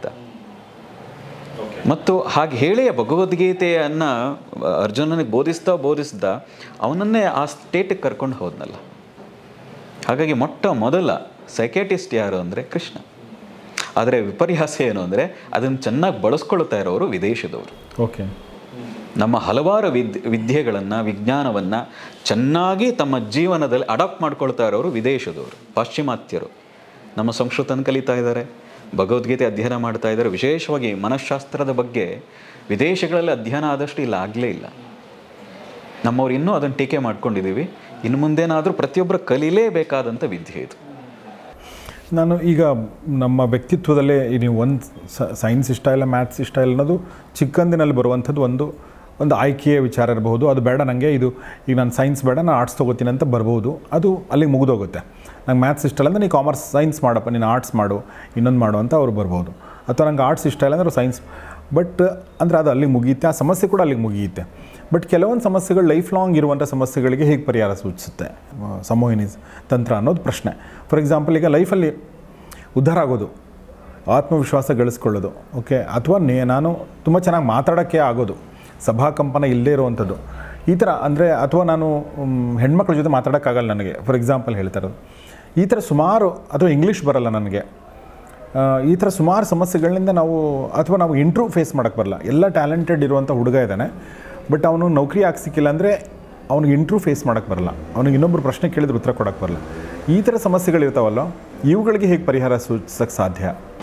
ಮತ್ತು ಹಾಗೆ ಹೇಳಿ ಭಗವದ್ಗೀತೆಯನ್ನು ಅರ್ಜುನನಿಗೆ ಬೋಧಿಸ್ತಾ ಬೋಧಿಸ್ದ ಅವನನ್ನೇ ಆ ಸ್ಟೇಟಿಗೆ ಕರ್ಕೊಂಡು ಹೋದ್ನಲ್ಲ. ಹಾಗಾಗಿ ಮೊಟ್ಟ ಮೊದಲ ಸೈಕೇಟಿಸ್ಟ್ ಯಾರು ಅಂದರೆ ಕೃಷ್ಣ. ಆದರೆ ವಿಪರ್ಯಾಸ ಏನು ಅಂದರೆ ಅದನ್ನು ಚೆನ್ನಾಗಿ ಬಳಸ್ಕೊಳ್ತಾ ಇರೋರು ವಿದೇಶದವರು. ಓಕೆ, ನಮ್ಮ ಹಲವಾರು ವಿದ್ ವಿದ್ಯೆಗಳನ್ನು, ವಿಜ್ಞಾನವನ್ನು ಚೆನ್ನಾಗಿ ತಮ್ಮ ಜೀವನದಲ್ಲಿ ಅಡಾಪ್ಟ್ ಮಾಡ್ಕೊಳ್ತಾ ಇರೋರು ವಿದೇಶದವರು, ಪಾಶ್ಚಿಮಾತ್ಯರು. ನಮ್ಮ ಸಂಸ್ಕೃತನ ಕಲಿತಾ ಇದ್ದಾರೆ, ಭಗವದ್ಗೀತೆ ಅಧ್ಯಯನ ಮಾಡ್ತಾ ಇದ್ದಾರೆ. ವಿಶೇಷವಾಗಿ ಮನಃಶಾಸ್ತ್ರದ ಬಗ್ಗೆ ವಿದೇಶಗಳಲ್ಲಿ ಅಧ್ಯಯನ ಆದಷ್ಟು ಇಲ್ಲ ಆಗಲೇ ಇಲ್ಲ. ನಮ್ಮವ್ರು ಇನ್ನೂ ಅದನ್ನು ಟೀಕೆ ಮಾಡ್ಕೊಂಡಿದ್ದೀವಿ. ಇನ್ನು ಮುಂದೇನಾದರೂ ಪ್ರತಿಯೊಬ್ಬರು ಕಲೀಲೇಬೇಕಾದಂಥ ವಿದ್ಯೆ ಇದು. ನಾನು ಈಗ ನಮ್ಮ ವ್ಯಕ್ತಿತ್ವದಲ್ಲೇ ನೀವು ಒಂದು ಸೈನ್ಸ್ ಇಷ್ಟ ಇಲ್ಲ, ಮ್ಯಾಥ್ಸ್ ಇಷ್ಟ ಇಲ್ಲ ಅನ್ನೋದು ಚಿಕ್ಕಂದಿನಲ್ಲಿ ಬರುವಂಥದ್ದು ಒಂದು ಒಂದು ಆಯ್ಕೆಯ ವಿಚಾರ ಇರಬಹುದು. ಅದು ಬೇಡ ನನಗೆ, ಇದು ಈಗ ನಾನು ಸೈನ್ಸ್ ಬೇಡ, ನಾನು ಆರ್ಟ್ಸ್ ತೊಗೋತೀನಿ ಅಂತ ಬರ್ಬೋದು. ಅದು ಅಲ್ಲಿಗೆ ಮುಗಿದೋಗುತ್ತೆ. ನಂಗೆ ಮ್ಯಾಥ್ಸ್ ಇಷ್ಟ ಇಲ್ಲ ಅಂದರೆ ನೀನು ಕಾಮರ್ಸ್ ಸೈನ್ಸ್ ಮಾಡಪ್ಪ, ನೀನು ಆರ್ಟ್ಸ್ ಮಾಡು, ಇನ್ನೊಂದು ಮಾಡು ಅಂತ ಅವ್ರು ಬರ್ಬೋದು. ಅಥವಾ ನಂಗೆ ಆರ್ಟ್ಸ್ ಇಷ್ಟ ಇಲ್ಲ ಅಂದರೆ ಸೈನ್ಸ್. ಬಟ್ ಅಂದರೆ ಅದು ಅಲ್ಲಿಗೆ ಮುಗಿಯುತ್ತೆ, ಆ ಸಮಸ್ಯೆ ಕೂಡ ಅಲ್ಲಿಗೆ ಮುಗಿಯುತ್ತೆ. ಬಟ್ ಕೆಲವೊಂದು ಸಮಸ್ಯೆಗಳು ಲೈಫ್ ಲಾಂಗ್ ಇರುವಂಥ ಸಮಸ್ಯೆಗಳಿಗೆ ಹೇಗೆ ಪರಿಹಾರ ಸೂಚಿಸುತ್ತೆ ಸಂಮೋಹಿನಿ ತಂತ್ರ ಅನ್ನೋದು ಪ್ರಶ್ನೆ. ಫಾರ್ ಎಕ್ಸಾಂಪಲ್, ಈಗ ಲೈಫಲ್ಲಿ ಉದ್ಧಾರ ಆಗೋದು, ಆತ್ಮವಿಶ್ವಾಸ ಗಳಿಸ್ಕೊಳ್ಳೋದು, ಓಕೆ, ಅಥವಾ ನೇ ನಾನು ತುಂಬ ಚೆನ್ನಾಗಿ ಮಾತಾಡೋಕ್ಕೆ ಆಗೋದು, ಸಭಾಕಂಪನ ಇಲ್ಲದೇ ಇರುವಂಥದ್ದು, ಈ ಥರ ಅಂದರೆ, ಅಥವಾ ನಾನು ಹೆಣ್ಮಕ್ಳ ಜೊತೆ ಮಾತಾಡೋಕ್ಕಾಗಲ್ಲ ನನಗೆ, ಫಾರ್ ಎಕ್ಸಾಂಪಲ್ ಹೇಳ್ತಾ ಇರೋದು. ಈ ಥರ ಸುಮಾರು, ಅಥವಾ ಇಂಗ್ಲೀಷ್ ಬರಲ್ಲ ನನಗೆ, ಈ ಥರ ಸುಮಾರು ಸಮಸ್ಯೆಗಳಿಂದ ನಾವು, ಅಥವಾ ನಾವು ಇಂಟ್ರ್ಯೂ ಫೇಸ್ ಮಾಡೋಕ್ಕೆ ಬರಲ್ಲ. ಎಲ್ಲ ಟ್ಯಾಲೆಂಟೆಡ್ ಇರುವಂಥ ಹುಡುಗ ಇದ್ದಾನೆ, ಬಟ್ ಅವನು ನೌಕರಿ ಯಾಕೆ ಸಿಕ್ಕಿಲ್ಲ ಅಂದರೆ ಅವ್ನಿಗೆ ಇಂಟ್ರ್ಯೂ ಫೇಸ್ ಮಾಡೋಕ್ಕೆ ಬರಲ್ಲ, ಅವ್ನಿಗೆ ಇನ್ನೊಬ್ಬರು ಪ್ರಶ್ನೆ ಕೇಳಿದ್ರೆ ಉತ್ತರ ಕೊಡೋಕ್ಕೆ ಬರಲ್ಲ. ಈ ಥರ ಸಮಸ್ಯೆಗಳಿರ್ತಾವಲ್ಲ, ಇವುಗಳಿಗೆ ಹೇಗೆ ಪರಿಹಾರ ಸೂಚಿಸೋಕ್ಕೆ ಸಾಧ್ಯ?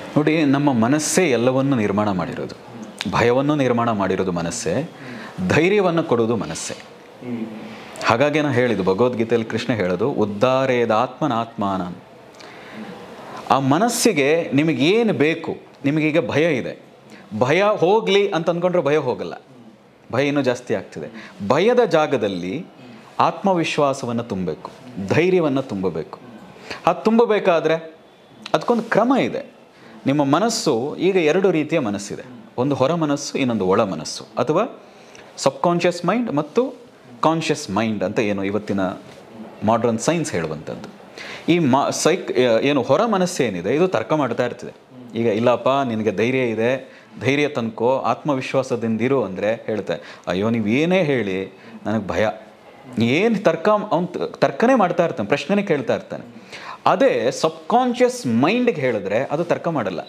ನೋಡಿ, ನಮ್ಮ ಮನಸ್ಸೇ ಎಲ್ಲವನ್ನು ನಿರ್ಮಾಣ ಮಾಡಿರೋದು. ಭಯವನ್ನು ನಿರ್ಮಾಣ ಮಾಡಿರೋದು ಮನಸ್ಸೇ, ಧೈರ್ಯವನ್ನು ಕೊಡೋದು ಮನಸ್ಸೇ. ಹಾಗಾಗಿ ನಾನು ಹೇಳಿದ್ದು, ಭಗವದ್ಗೀತೆಯಲ್ಲಿ ಕೃಷ್ಣ ಹೇಳೋದು ಉದ್ಧಾರೇದಾತ್ಮನಾತ್ಮಾನ. ಆ ಮನಸ್ಸಿಗೆ ನಿಮಗೇನು ಬೇಕು, ನಿಮಗೀಗ ಭಯ ಇದೆ, ಭಯ ಹೋಗಲಿ ಅಂತ ಅಂದ್ಕೊಂಡ್ರೆ ಭಯ ಹೋಗಲ್ಲ, ಭಯ ಇನ್ನೂ ಜಾಸ್ತಿ ಆಗ್ತಿದೆ. ಭಯದ ಜಾಗದಲ್ಲಿ ಆತ್ಮವಿಶ್ವಾಸವನ್ನು ತುಂಬಬೇಕು, ಧೈರ್ಯವನ್ನು ತುಂಬಬೇಕು. ಅದು ತುಂಬಬೇಕಾದ್ರೆ ಅದಕ್ಕೊಂದು ಕ್ರಮ ಇದೆ. ನಿಮ್ಮ ಮನಸ್ಸು ಈಗ ಎರಡು ರೀತಿಯ ಮನಸ್ಸಿದೆ, ಒಂದು ಹೊರ ಮನಸ್ಸು, ಇನ್ನೊಂದು ಒಳ ಮನಸ್ಸು, ಅಥವಾ ಸಬ್ಕಾನ್ಷಿಯಸ್ ಮೈಂಡ್ ಮತ್ತು ಕಾನ್ಷಿಯಸ್ ಮೈಂಡ್ ಅಂತ ಏನು ಇವತ್ತಿನ ಮಾಡ್ರನ್ ಸೈನ್ಸ್ ಹೇಳುವಂಥದ್ದು. ಈ ಮಾ ಸೈಕ್ ಏನು ಹೊರ ಮನಸ್ಸೇನಿದೆ ಇದು ತರ್ಕ ಮಾಡ್ತಾ ಇರ್ತದೆ. ಈಗ ಇಲ್ಲಪ್ಪ ನಿನಗೆ ಧೈರ್ಯ ಇದೆ, ಧೈರ್ಯ ತನ್ಕೋ, ಆತ್ಮವಿಶ್ವಾಸದಿಂದಿರು ಅಂದರೆ ಹೇಳ್ತೆ, ಅಯ್ಯೋ ನೀವು ಏನೇ ಹೇಳಿ ನನಗೆ ಭಯ, ಏನು ತರ್ಕ ಅವ್ನು ತರ್ಕನೇ ಮಾಡ್ತಾ ಇರ್ತಾನೆ, ಪ್ರಶ್ನೆನೇ ಕೇಳ್ತಾ ಇರ್ತಾನೆ. ಅದೇ ಸಬ್ಕಾನ್ಷಿಯಸ್ ಮೈಂಡ್ಗೆ ಹೇಳಿದ್ರೆ ಅದು ತರ್ಕ ಮಾಡಲ್ಲ.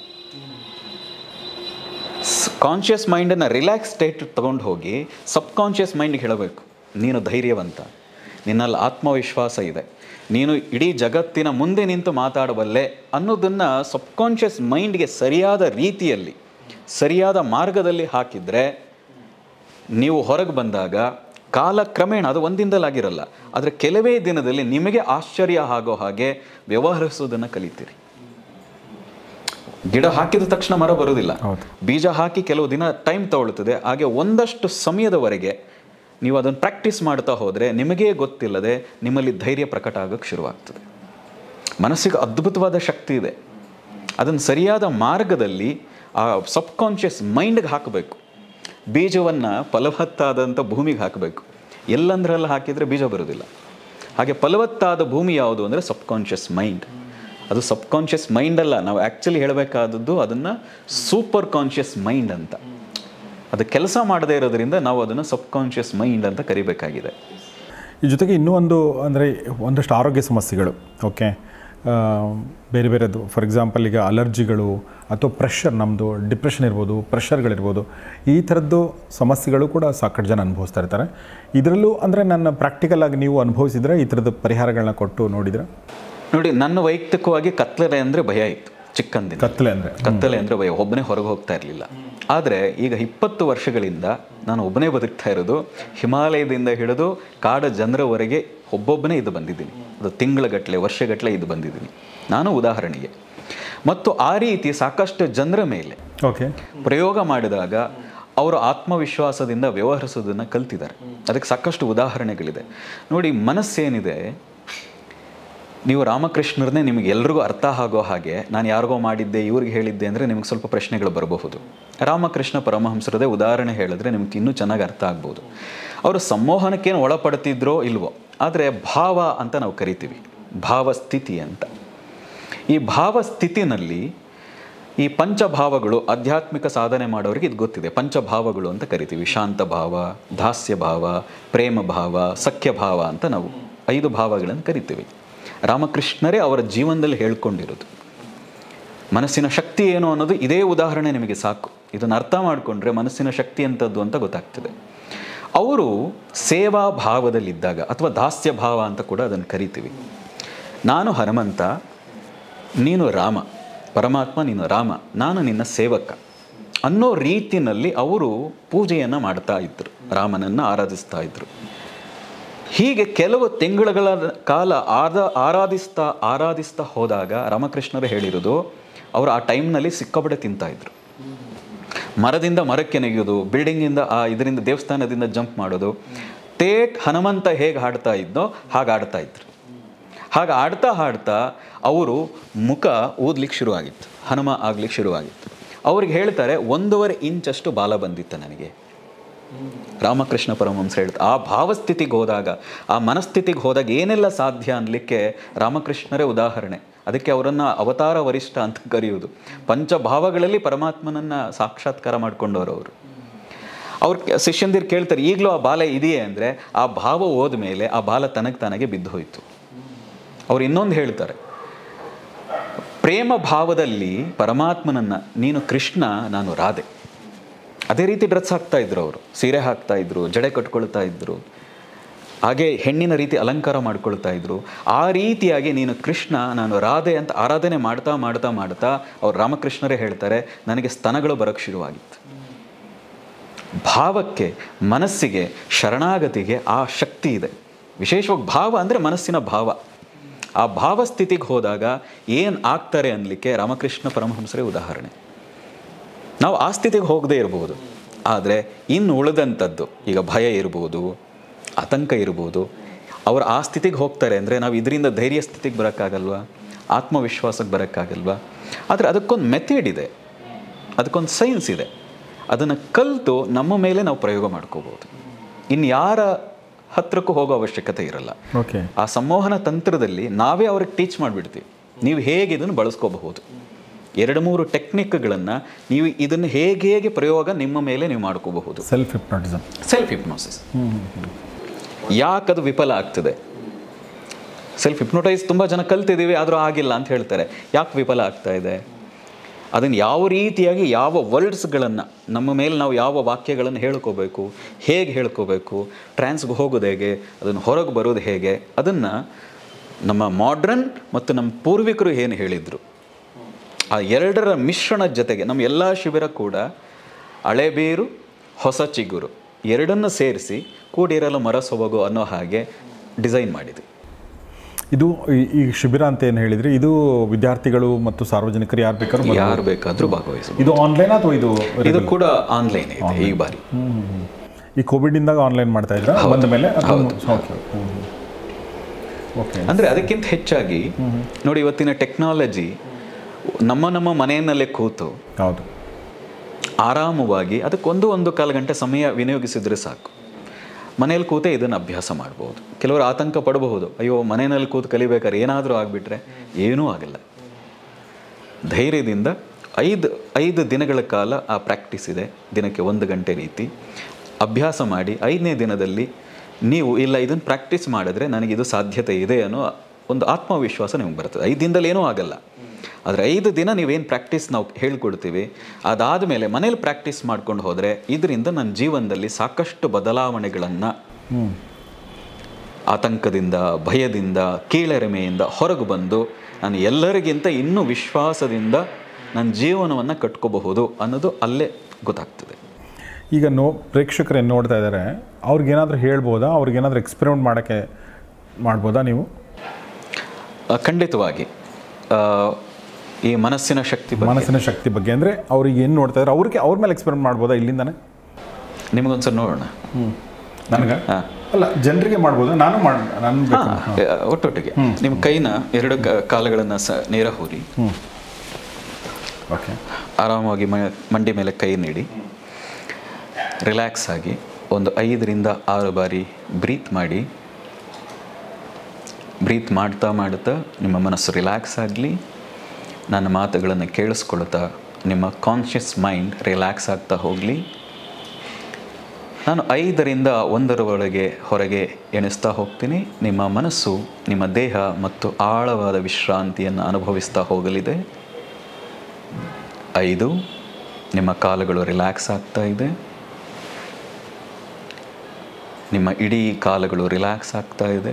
ಕಾನ್ಷಿಯಸ್ ಮೈಂಡನ್ನು ರಿಲ್ಯಾಕ್ಸ್ ಸ್ಟೇಟ್ ತೊಗೊಂಡು ಹೋಗಿ ಸಬ್ಕಾನ್ಷಿಯಸ್ ಮೈಂಡ್ಗೆ ಹೇಳಬೇಕು, ನೀನು ಧೈರ್ಯವಂತ, ನಿನ್ನಲ್ಲಿ ಆತ್ಮವಿಶ್ವಾಸ ಇದೆ, ನೀನು ಇಡೀ ಜಗತ್ತಿನ ಮುಂದೆ ನಿಂತು ಮಾತಾಡಬಲ್ಲೆ ಅನ್ನೋದನ್ನು ಸಬ್ಕಾನ್ಷಿಯಸ್ ಮೈಂಡ್ಗೆ ಸರಿಯಾದ ರೀತಿಯಲ್ಲಿ ಸರಿಯಾದ ಮಾರ್ಗದಲ್ಲಿ ಹಾಕಿದರೆ ನೀವು ಹೊರಗೆ ಬಂದಾಗ ಕಾಲಕ್ರಮೇಣ, ಅದು ಒಂದಿಂದಲಾಗಿರಲ್ಲ, ಆದರೆ ಕೆಲವೇ ದಿನದಲ್ಲಿ ನಿಮಗೆ ಆಶ್ಚರ್ಯ ಆಗೋ ಹಾಗೆ ವ್ಯವಹರಿಸೋದನ್ನು ಕಲಿತೀರಿ. ಗಿಡ ಹಾಕಿದ ತಕ್ಷಣ ಮರ ಬರೋದಿಲ್ಲ, ಬೀಜ ಹಾಕಿ ಕೆಲವು ದಿನ ಟೈಮ್ ತಗೊಳ್ತದೆ. ಹಾಗೆ ಒಂದಷ್ಟು ಸಮಯದವರೆಗೆ ನೀವು ಅದನ್ನು ಪ್ರಾಕ್ಟೀಸ್ ಮಾಡ್ತಾ ಹೋದರೆ ನಿಮಗೇ ಗೊತ್ತಿಲ್ಲದೆ ನಿಮ್ಮಲ್ಲಿ ಧೈರ್ಯ ಪ್ರಕಟ ಆಗೋಕ್ಕೆ ಶುರುವಾಗ್ತದೆ. ಮನಸ್ಸಿಗೆ ಅದ್ಭುತವಾದ ಶಕ್ತಿ ಇದೆ, ಅದನ್ನು ಸರಿಯಾದ ಮಾರ್ಗದಲ್ಲಿ ಆ ಸಬ್ಕಾನ್ಷಿಯಸ್ ಮೈಂಡ್ಗೆ ಹಾಕಬೇಕು. ಬೀಜವನ್ನು ಫಲವತ್ತಾದಂಥ ಭೂಮಿಗೆ ಹಾಕಬೇಕು, ಎಲ್ಲಂದ್ರಲ್ಲಿ ಹಾಕಿದರೆ ಬೀಜ ಬರೋದಿಲ್ಲ. ಹಾಗೆ ಫಲವತ್ತಾದ ಭೂಮಿ ಯಾವುದು ಅಂದರೆ ಸಬ್ಕಾನ್ಷಿಯಸ್ ಮೈಂಡ್. ಅದು ಸಬ್ಕಾನ್ಷಿಯಸ್ ಮೈಂಡ್ ಅಲ್ಲ, ನಾವು ಆ್ಯಕ್ಚುಲಿ ಹೇಳಬೇಕಾದದ್ದು ಅದನ್ನು ಸೂಪರ್ ಕಾನ್ಷಿಯಸ್ ಮೈಂಡ್ ಅಂತ. ಅದು ಕೆಲಸ ಮಾಡದೇ ಇರೋದ್ರಿಂದ ನಾವು ಅದನ್ನು ಸಬ್ಕಾನ್ಷಿಯಸ್ ಮೈಂಡ್ ಅಂತ ಕರಿಬೇಕಾಗಿದೆ. ಈ ಜೊತೆಗೆ ಇನ್ನೂ ಒಂದು ಅಂದರೆ ಒಂದಷ್ಟು ಆರೋಗ್ಯ ಸಮಸ್ಯೆಗಳು, ಓಕೆ, ಬೇರೆ ಬೇರೆದು, ಫಾರ್ ಎಕ್ಸಾಂಪಲ್ ಈಗ ಅಲರ್ಜಿಗಳು ಅಥವಾ ಪ್ರೆಷರ್, ನಮ್ಮದು ಡಿಪ್ರೆಷನ್ ಇರ್ಬೋದು, ಪ್ರೆಷರ್ಗಳಿರ್ಬೋದು, ಈ ಥರದ್ದು ಸಮಸ್ಯೆಗಳು ಕೂಡ ಸಾಕಷ್ಟು ಜನ ಅನುಭವಿಸ್ತಾ ಇರ್ತಾರೆ. ಇದರಲ್ಲೂ ಅಂದರೆ ನನ್ನ ಪ್ರಾಕ್ಟಿಕಲ್ ಆಗಿ ನೀವು ಅನುಭವಿಸಿದರೆ ಈ ಥರದ್ದು ಪರಿಹಾರಗಳನ್ನ ಕೊಟ್ಟು ನೋಡಿದ್ರೆ? ನೋಡಿ, ನನ್ನ ವೈಯಕ್ತಿಕವಾಗಿ ಕತ್ತಲೆ ಅಂದರೆ ಭಯ ಇತ್ತು ಚಿಕ್ಕಂದಿನ. ಕತ್ತಲೆ ಅಂದರೆ ಕತ್ತಲೆ ಅಂದರೆ ಭಯ, ಒಬ್ಬನೇ ಹೊರಗೆ ಹೋಗ್ತಾ ಇರಲಿಲ್ಲ. ಆದರೆ ಈಗ ಇಪ್ಪತ್ತು ವರ್ಷಗಳಿಂದ ನಾನು ಒಬ್ಬನೇ ಬದುಕ್ತಾ ಇರೋದು. ಹಿಮಾಲಯದಿಂದ ಹಿಡಿದು ಕಾಡ ಜನರವರೆಗೆ ಒಬ್ಬೊಬ್ಬನೇ ಇದು ಬಂದಿದ್ದೀನಿ. ಅದು ತಿಂಗಳಗಟ್ಟಲೆ, ವರ್ಷಗಟ್ಟಲೆ ಇದು ಬಂದಿದ್ದೀನಿ ನಾನು ಉದಾಹರಣೆಗೆ. ಮತ್ತು ಆ ರೀತಿ ಸಾಕಷ್ಟು ಜನರ ಮೇಲೆ ಓಕೆ ಪ್ರಯೋಗ ಮಾಡಿದಾಗ ಅವರು ಆತ್ಮವಿಶ್ವಾಸದಿಂದ ವ್ಯವಹರಿಸೋದನ್ನು ಕಲ್ತಿದ್ದಾರೆ. ಅದಕ್ಕೆ ಸಾಕಷ್ಟು ಉದಾಹರಣೆಗಳಿದೆ. ನೋಡಿ, ಮನಸ್ಸೇನಿದೆ, ನೀವು ರಾಮಕೃಷ್ಣರನ್ನೇ ನಿಮಗೆ ಎಲ್ರಿಗೂ ಅರ್ಥ ಆಗೋ ಹಾಗೆ ನಾನು ಯಾರಿಗೋ ಮಾಡಿದ್ದೆ, ಇವ್ರಿಗೆ ಹೇಳಿದ್ದೆ ಅಂದರೆ ನಿಮಗೆ ಸ್ವಲ್ಪ ಪ್ರಶ್ನೆಗಳು ಬರಬಹುದು. ರಾಮಕೃಷ್ಣ ಪರಮಹಂಸರದೇ ಉದಾಹರಣೆ ಹೇಳಿದ್ರೆ ನಿಮ್ಗೆ ಇನ್ನೂ ಚೆನ್ನಾಗಿ ಅರ್ಥ ಆಗ್ಬೋದು. ಅವರು ಸಂಮೋಹನಕ್ಕೇನು ಒಳಪಡ್ತಿದ್ರೋ ಇಲ್ವೋ, ಆದರೆ ಭಾವ ಅಂತ ನಾವು ಕರಿತೀವಿ, ಭಾವಸ್ಥಿತಿ ಅಂತ. ಈ ಭಾವಸ್ಥಿತಿನಲ್ಲಿ ಈ ಪಂಚಭಾವಗಳು, ಆಧ್ಯಾತ್ಮಿಕ ಸಾಧನೆ ಮಾಡೋರಿಗೆ ಇದು ಗೊತ್ತಿದೆ, ಪಂಚಭಾವಗಳು ಅಂತ ಕರಿತೀವಿ. ಶಾಂತ ಭಾವ, ದಾಸ್ಯ ಭಾವ, ಪ್ರೇಮ ಭಾವ, ಸಖ್ಯ ಭಾವ ಅಂತ ನಾವು ಐದು ಭಾವಗಳನ್ನು ಕರಿತೀವಿ. ರಾಮಕೃಷ್ಣರೇ ಅವರ ಜೀವನದಲ್ಲಿ ಹೇಳ್ಕೊಂಡಿರೋದು. ಮನಸ್ಸಿನ ಶಕ್ತಿ ಏನು ಅನ್ನೋದು ಇದೇ ಉದಾಹರಣೆ ನಿಮಗೆ ಸಾಕು. ಇದನ್ನು ಅರ್ಥ ಮಾಡಿಕೊಂಡ್ರೆ ಮನಸ್ಸಿನ ಶಕ್ತಿ ಎಂಥದ್ದು ಅಂತ ಗೊತ್ತಾಗ್ತದೆ. ಅವರು ಸೇವಾ ಭಾವದಲ್ಲಿದ್ದಾಗ, ಅಥವಾ ದಾಸ್ಯ ಭಾವ ಅಂತ ಕೂಡ ಅದನ್ನು ಕರಿತೀವಿ. ನಾನು ಹನುಮಂತ, ನೀನು ರಾಮ, ಪರಮಾತ್ಮ ನೀನು ರಾಮ, ನಾನು ನಿನ್ನ ಸೇವಕ ಅನ್ನೋ ರೀತಿಯಲ್ಲಿ ಅವರು ಪೂಜೆಯನ್ನು ಮಾಡ್ತಾ ಇದ್ದರು, ರಾಮನನ್ನು ಆರಾಧಿಸ್ತಾ ಇದ್ದರು. ಹೀಗೆ ಕೆಲವು ತಿಂಗಳುಗಳ ಕಾಲ ಆದ ಆರಾಧಿಸ್ತಾ ಆರಾಧಿಸ್ತಾ ಹೋದಾಗ ರಾಮಕೃಷ್ಣರು ಹೇಳಿರೋದು, ಅವರು ಆ ಟೈಮ್ನಲ್ಲಿ ಸಿಕ್ಕಾಪಟ್ಟೆ ತಿಂತಾಯಿದ್ರು. ಮರದಿಂದ ಮರಕ್ಕೆ ನೆಗೆಯೋದು, ಬಿಲ್ಡಿಂಗಿಂದ ಆ ಇದರಿಂದ ದೇವಸ್ಥಾನದಿಂದ ಜಂಪ್ ಮಾಡೋದು. ತೇಟ್ ಹನುಮಂತ ಹೇಗೆ ಹಾಡ್ತಾ ಇದ್ದೋ ಹಾಗೆ ಆಡ್ತಾ ಇದ್ರು. ಹಾಗೆ ಆಡ್ತಾ ಹಾಡ್ತಾ ಅವರು ಮುಖ ಊದ್ಲಿಕ್ಕೆ ಶುರುವಾಗಿತ್ತು, ಹನುಮ ಆಗ್ಲಿಕ್ಕೆ ಶುರುವಾಗಿತ್ತು. ಅವ್ರಿಗೆ ಹೇಳ್ತಾರೆ, ಒಂದೂವರೆ ಇಂಚಷ್ಟು ಬಾಲ ಬಂದಿತ್ತು ನನಗೆ. ರಾಮಕೃಷ್ಣ ಪರಮಹಂಸ ಹೇಳ್ತಾರೆ, ಆ ಭಾವಸ್ಥಿತಿಗೆ ಹೋದಾಗ, ಆ ಮನಸ್ಥಿತಿಗೆ ಹೋದಾಗ ಏನೆಲ್ಲ ಸಾಧ್ಯ ಅನ್ನಲಿಕ್ಕೆ ರಾಮಕೃಷ್ಣರೇ ಉದಾಹರಣೆ. ಅದಕ್ಕೆ ಅವರನ್ನು ಅವತಾರ ವರಿಷ್ಠ ಅಂತ ಕರೆಯುವುದು. ಪಂಚಭಾವಗಳಲ್ಲಿ ಪರಮಾತ್ಮನನ್ನು ಸಾಕ್ಷಾತ್ಕಾರ ಮಾಡ್ಕೊಂಡವರು ಅವರು. ಅವ್ರ ಶಿಷ್ಯಂದಿರು ಕೇಳ್ತಾರೆ, ಈಗಲೂ ಆ ಬಾಲ ಇದೆಯೇ ಅಂದರೆ, ಆ ಭಾವ ಹೋದ ಮೇಲೆ ಆ ಬಾಲ ತನಗೆ ತನಗೆ ಬಿದ್ದು ಹೋಯಿತು. ಅವ್ರು ಇನ್ನೊಂದು ಹೇಳ್ತಾರೆ, ಪ್ರೇಮ ಭಾವದಲ್ಲಿ ಪರಮಾತ್ಮನನ್ನು ನೀನು ಕೃಷ್ಣ, ನಾನು ರಾಧೆ, ಅದೇ ರೀತಿ ಡ್ರೆಸ್ ಹಾಕ್ತಾ ಇದ್ರು ಅವರು, ಸೀರೆ ಹಾಕ್ತಾ ಇದ್ರು, ಜಡೆ ಕಟ್ಕೊಳ್ತಾ ಇದ್ರು. ಹಾಗೆ ಹೆಣ್ಣಿನ ರೀತಿ ಅಲಂಕಾರ ಮಾಡ್ಕೊಳ್ತಾ ಇದ್ರು. ಆ ರೀತಿಯಾಗಿ ನೀನು ಕೃಷ್ಣ, ನಾನು ರಾಧೆ ಅಂತ ಆರಾಧನೆ ಮಾಡ್ತಾ ಮಾಡ್ತಾ ಮಾಡ್ತಾ ಅವ್ರು ರಾಮಕೃಷ್ಣರೇ ಹೇಳ್ತಾರೆ, ನನಗೆ ಸ್ತನಗಳು ಬರೋಕ್ಕೆ ಶುರುವಾಗಿತ್ತು. ಭಾವಕ್ಕೆ, ಮನಸ್ಸಿಗೆ, ಶರಣಾಗತಿಗೆ ಆ ಶಕ್ತಿ ಇದೆ. ವಿಶೇಷವಾಗಿ ಭಾವ ಅಂದರೆ ಮನಸ್ಸಿನ ಭಾವ. ಆ ಭಾವಸ್ಥಿತಿಗೆ ಹೋದಾಗ ಏನು ಆಗ್ತಾರೆ ಅನ್ನಲಿಕ್ಕೆ ರಾಮಕೃಷ್ಣ ಪರಮಹಂಸರೇ ಉದಾಹರಣೆ. ನಾವು ಆ ಸ್ಥಿತಿಗೆ ಹೋಗದೇ ಇರ್ಬೋದು, ಆದರೆ ಇನ್ನು ಉಳಿದಂಥದ್ದು, ಈಗ ಭಯ ಇರ್ಬೋದು, ಆತಂಕ ಇರ್ಬೋದು, ಅವರು ಆ ಸ್ಥಿತಿಗೆ ಹೋಗ್ತಾರೆ ಅಂದರೆ ನಾವು ಇದರಿಂದ ಧೈರ್ಯ ಸ್ಥಿತಿಗೆ ಬರೋಕ್ಕಾಗಲ್ವಾ, ಆತ್ಮವಿಶ್ವಾಸಕ್ಕೆ ಬರೋಕ್ಕಾಗಲ್ವಾ? ಆದರೆ ಅದಕ್ಕೊಂದು ಮೆಥಡ್ ಇದೆ, ಅದಕ್ಕೊಂದು ಸೈನ್ಸ್ ಇದೆ. ಅದನ್ನು ಕಲಿತು ನಮ್ಮ ಮೇಲೆ ನಾವು ಪ್ರಯೋಗ ಮಾಡ್ಕೋಬೋದು. ಇನ್ನು ಯಾರ ಹತ್ರಕ್ಕೂ ಹೋಗೋ ಅವಶ್ಯಕತೆ ಇರಲ್ಲ. ಓಕೆ. ಆ ಸಂಮೋಹನ ತಂತ್ರದಲ್ಲಿ ನಾವೇ ಅವ್ರಿಗೆ ಟೀಚ್ ಮಾಡಿಬಿಡ್ತೀವಿ, ನೀವು ಹೇಗೆ ಇದನ್ನು ಬಳಸ್ಕೋಬಹುದು. ಎರಡು ಮೂರು ಟೆಕ್ನಿಕ್ಗಳನ್ನು ನೀವು ಇದನ್ನು ಹೇಗೆ ಹೇಗೆ ಪ್ರಯೋಗ ನಿಮ್ಮ ಮೇಲೆ ನೀವು ಮಾಡ್ಕೋಬಹುದು. Self hypnotism, self hypnosis. ಯಾಕದು ವಿಫಲ ಆಗ್ತದೆ? ಸೆಲ್ಫ್ ಹಿಪ್ನೋಟೈಸ್ ತುಂಬ ಜನ ಕಲ್ತಿದ್ದೀವಿ ಆದರೂ ಆಗಿಲ್ಲ ಅಂತ ಹೇಳ್ತಾರೆ. ಯಾಕೆ ವಿಫಲ ಆಗ್ತಾ ಇದೆ? ಅದನ್ನು ಯಾವ ರೀತಿಯಾಗಿ, ಯಾವ ವರ್ಡ್ಸ್ಗಳನ್ನು ನಮ್ಮ ಮೇಲೆ ನಾವು ಯಾವ ವಾಕ್ಯಗಳನ್ನು ಹೇಳ್ಕೋಬೇಕು, ಹೇಗೆ ಹೇಳ್ಕೋಬೇಕು, ಟ್ರಾನ್ಸ್ಗೆ ಹೋಗೋದು ಹೇಗೆ, ಅದನ್ನು ಹೊರಗೆ ಬರೋದು ಹೇಗೆ, ಅದನ್ನು ನಮ್ಮ ಮಾಡ್ರನ್ ಮತ್ತು ನಮ್ಮ ಪೂರ್ವಿಕರು ಏನು ಹೇಳಿದರು, ಆ ಎರಡರ ಮಿಶ್ರಣದ ಜೊತೆಗೆ ನಮ್ಮ ಎಲ್ಲ ಶಿಬಿರ ಕೂಡ ಹಳೆಬೇರು ಹೊಸ ಚಿಗುರು ಎರಡನ್ನು ಸೇರಿಸಿ ಕೂಡಿರಲು ಮರ ಸೊಬಗು ಅನ್ನೋ ಹಾಗೆ ಡಿಸೈನ್ ಮಾಡಿದ್ವಿ. ಇದು ಈ ಶಿಬಿರ ಅಂತ ಏನು ಹೇಳಿದ್ರಿ, ಇದು ವಿದ್ಯಾರ್ಥಿಗಳು ಮತ್ತು ಸಾರ್ವಜನಿಕರು ಯಾರು ಬೇಕಾದ್ರೂ ಯಾರು ಬೇಕಾದರೂ ಭಾಗವಹಿಸಬಹುದು. ಇದು ಆನ್ಲೈನ್ ಅಥವಾ ಇದು ಇದು ಕೂಡ ಆನ್ಲೈನ್ ಇದೆ ಈ ಬಾರಿ. ಈ ಕೋವಿಡಿಂದಾಗ ಆನ್ಲೈನ್ ಮಾಡ್ತಾ ಇದ್ರ ಬಂದ ಮೇಲೆ? ಓಕೆ. ಅಂದರೆ ಅದಕ್ಕಿಂತ ಹೆಚ್ಚಾಗಿ ನೋಡಿ, ಇವತ್ತಿನ ಟೆಕ್ನಾಲಜಿ ನಮ್ಮ ನಮ್ಮ ಮನೆಯಲ್ಲೇ ಕೂತು ಹೌದು ಆರಾಮವಾಗಿ ಅದಕ್ಕೊಂದು ಒಂದು ಕಾಲು ಗಂಟೆ ಸಮಯ ವಿನಿಯೋಗಿಸಿದ್ರೆ ಸಾಕು. ಮನೇಲಿ ಕೂತೇ ಇದನ್ನು ಅಭ್ಯಾಸ ಮಾಡ್ಬೋದು. ಕೆಲವರು ಆತಂಕ ಪಡಬಹುದು, ಅಯ್ಯೋ ಮನೆಯಲ್ಲಿ ಕೂತು ಕಲಿಬೇಕಾದ್ರೆ ಏನಾದರೂ ಆಗಿಬಿಟ್ರೆ. ಏನೂ ಆಗಲ್ಲ. ಧೈರ್ಯದಿಂದ ಐದು ಐದು ದಿನಗಳ ಕಾಲ ಆ ಪ್ರಾಕ್ಟೀಸ್ ಇದೆ, ದಿನಕ್ಕೆ ಒಂದು ಗಂಟೆ ರೀತಿ ಅಭ್ಯಾಸ ಮಾಡಿ. ಐದನೇ ದಿನದಲ್ಲಿ ನೀವು ಇಲ್ಲ ಇದನ್ನು ಪ್ರಾಕ್ಟೀಸ್ ಮಾಡಿದ್ರೆ ನನಗಿದು ಸಾಧ್ಯತೆ ಇದೆ ಅನ್ನೋ ಒಂದು ಆತ್ಮವಿಶ್ವಾಸ ನಿಮಗೆ ಬರ್ತದೆ. ಐದು ದಿನದಲ್ಲಿ ಏನೂ ಆಗಲ್ಲ. ಆದರೆ ಐದು ದಿನ ನೀವೇನು ಪ್ರಾಕ್ಟೀಸ್ ನಾವು ಹೇಳ್ಕೊಡ್ತೀವಿ, ಅದಾದ ಮೇಲೆ ಮನೇಲಿ ಪ್ರಾಕ್ಟೀಸ್ ಮಾಡ್ಕೊಂಡು ಹೋದರೆ ಇದರಿಂದ ನನ್ನ ಜೀವನದಲ್ಲಿ ಸಾಕಷ್ಟು ಬದಲಾವಣೆಗಳನ್ನು, ಆತಂಕದಿಂದ, ಭಯದಿಂದ, ಕೀಳರಿಮೆಯಿಂದ ಹೊರಗೆ ಬಂದು ನಾನು ಎಲ್ಲರಿಗಿಂತ ಇನ್ನೂ ವಿಶ್ವಾಸದಿಂದ ನನ್ನ ಜೀವನವನ್ನು ಕಟ್ಕೋಬಹುದು ಅನ್ನೋದು ಅಲ್ಲೇ ಗೊತ್ತಾಗ್ತದೆ. ಈಗ ನೋ ಪ್ರೇಕ್ಷಕರು ಏನು ನೋಡ್ತಾ ಇದ್ದಾರೆ, ಅವ್ರಿಗೇನಾದರೂ ಹೇಳ್ಬೋದಾ, ಅವ್ರಿಗೇನಾದರೂ ಎಕ್ಸ್ಪೆರಿಮೆಂಟ್ ಮಾಡೋಕ್ಕೆ ಮಾಡ್ಬೋದಾ ನೀವು? ಖಂಡಿತವಾಗಿ. ಈ ಮನಸ್ಸಿನ ಶಕ್ತಿ ಮನಸ್ಸಿನ ಶಕ್ತಿ ಬಗ್ಗೆ ಅಂದರೆ ಅವ್ರಿಗೆ ಏನು ನೋಡ್ತಾ ಇದ್ದಾರೆ ಅವ್ರಿಗೆ ಅವ್ರ ಮೇಲೆ ಎಕ್ಸ್ಪೆರಿಮೆಂಟ್ ಮಾಡ್ಬೋದಾ ಇಲ್ಲಿಂದಾನೆ? ನಿಮಗೊಂದ್ಸಲ ನೋಡೋಣ. ಹ್ಞೂ ನನಗೆ ಅಲ್ಲ, ಜನರಿಗೆ ಮಾಡ್ಬೋದಾ? ನಾನು ಮಾಡಿ ನಾನು ಒಟ್ಟೊಟ್ಟಿಗೆ ನಿಮ್ಮ ಕೈನ ಎರಡು ಕಾಲುಗಳನ್ನು ಸ ನೇರ ಹೋರಿ. ಓಕೆ. ಆರಾಮಾಗಿ ಮಂಡಿ ಮೇಲೆ ಕೈ ನೀಡಿ ರಿಲ್ಯಾಕ್ಸ್ ಆಗಿ ಒಂದು ಐದರಿಂದ ಆರು ಬಾರಿ ಬ್ರೀತ್ ಮಾಡಿ. ಬ್ರೀತ್ ಮಾಡ್ತಾ ಮಾಡ್ತಾ ನಿಮ್ಮ ಮನಸ್ಸು ರಿಲ್ಯಾಕ್ಸ್ ಆಗಲಿ. ನನ್ನ ಮಾತುಗಳನ್ನು ಕೇಳಿಸ್ಕೊಳ್ತಾ ನಿಮ್ಮ ಕಾನ್ಷಿಯಸ್ ಮೈಂಡ್ ರಿಲ್ಯಾಕ್ಸ್ ಆಗ್ತಾ ಹೋಗಲಿ. ನಾನು ಐದರಿಂದ ಒಂದರ ಒಳಗೆ ಹೊರಗೆ ಎಣಿಸ್ತಾ ಹೋಗ್ತೀನಿ. ನಿಮ್ಮ ಮನಸ್ಸು, ನಿಮ್ಮ ದೇಹ ಮತ್ತು ಆಳವಾದ ವಿಶ್ರಾಂತಿಯನ್ನು ಅನುಭವಿಸ್ತಾ ಹೋಗಲಿದೆ. ಐದು, ನಿಮ್ಮ ಕಾಲುಗಳು ರಿಲ್ಯಾಕ್ಸ್ ಆಗ್ತಾ ಇದೆ. ನಿಮ್ಮ ಇಡೀ ಕಾಲುಗಳು ರಿಲ್ಯಾಕ್ಸ್ ಆಗ್ತಾ ಇದೆ.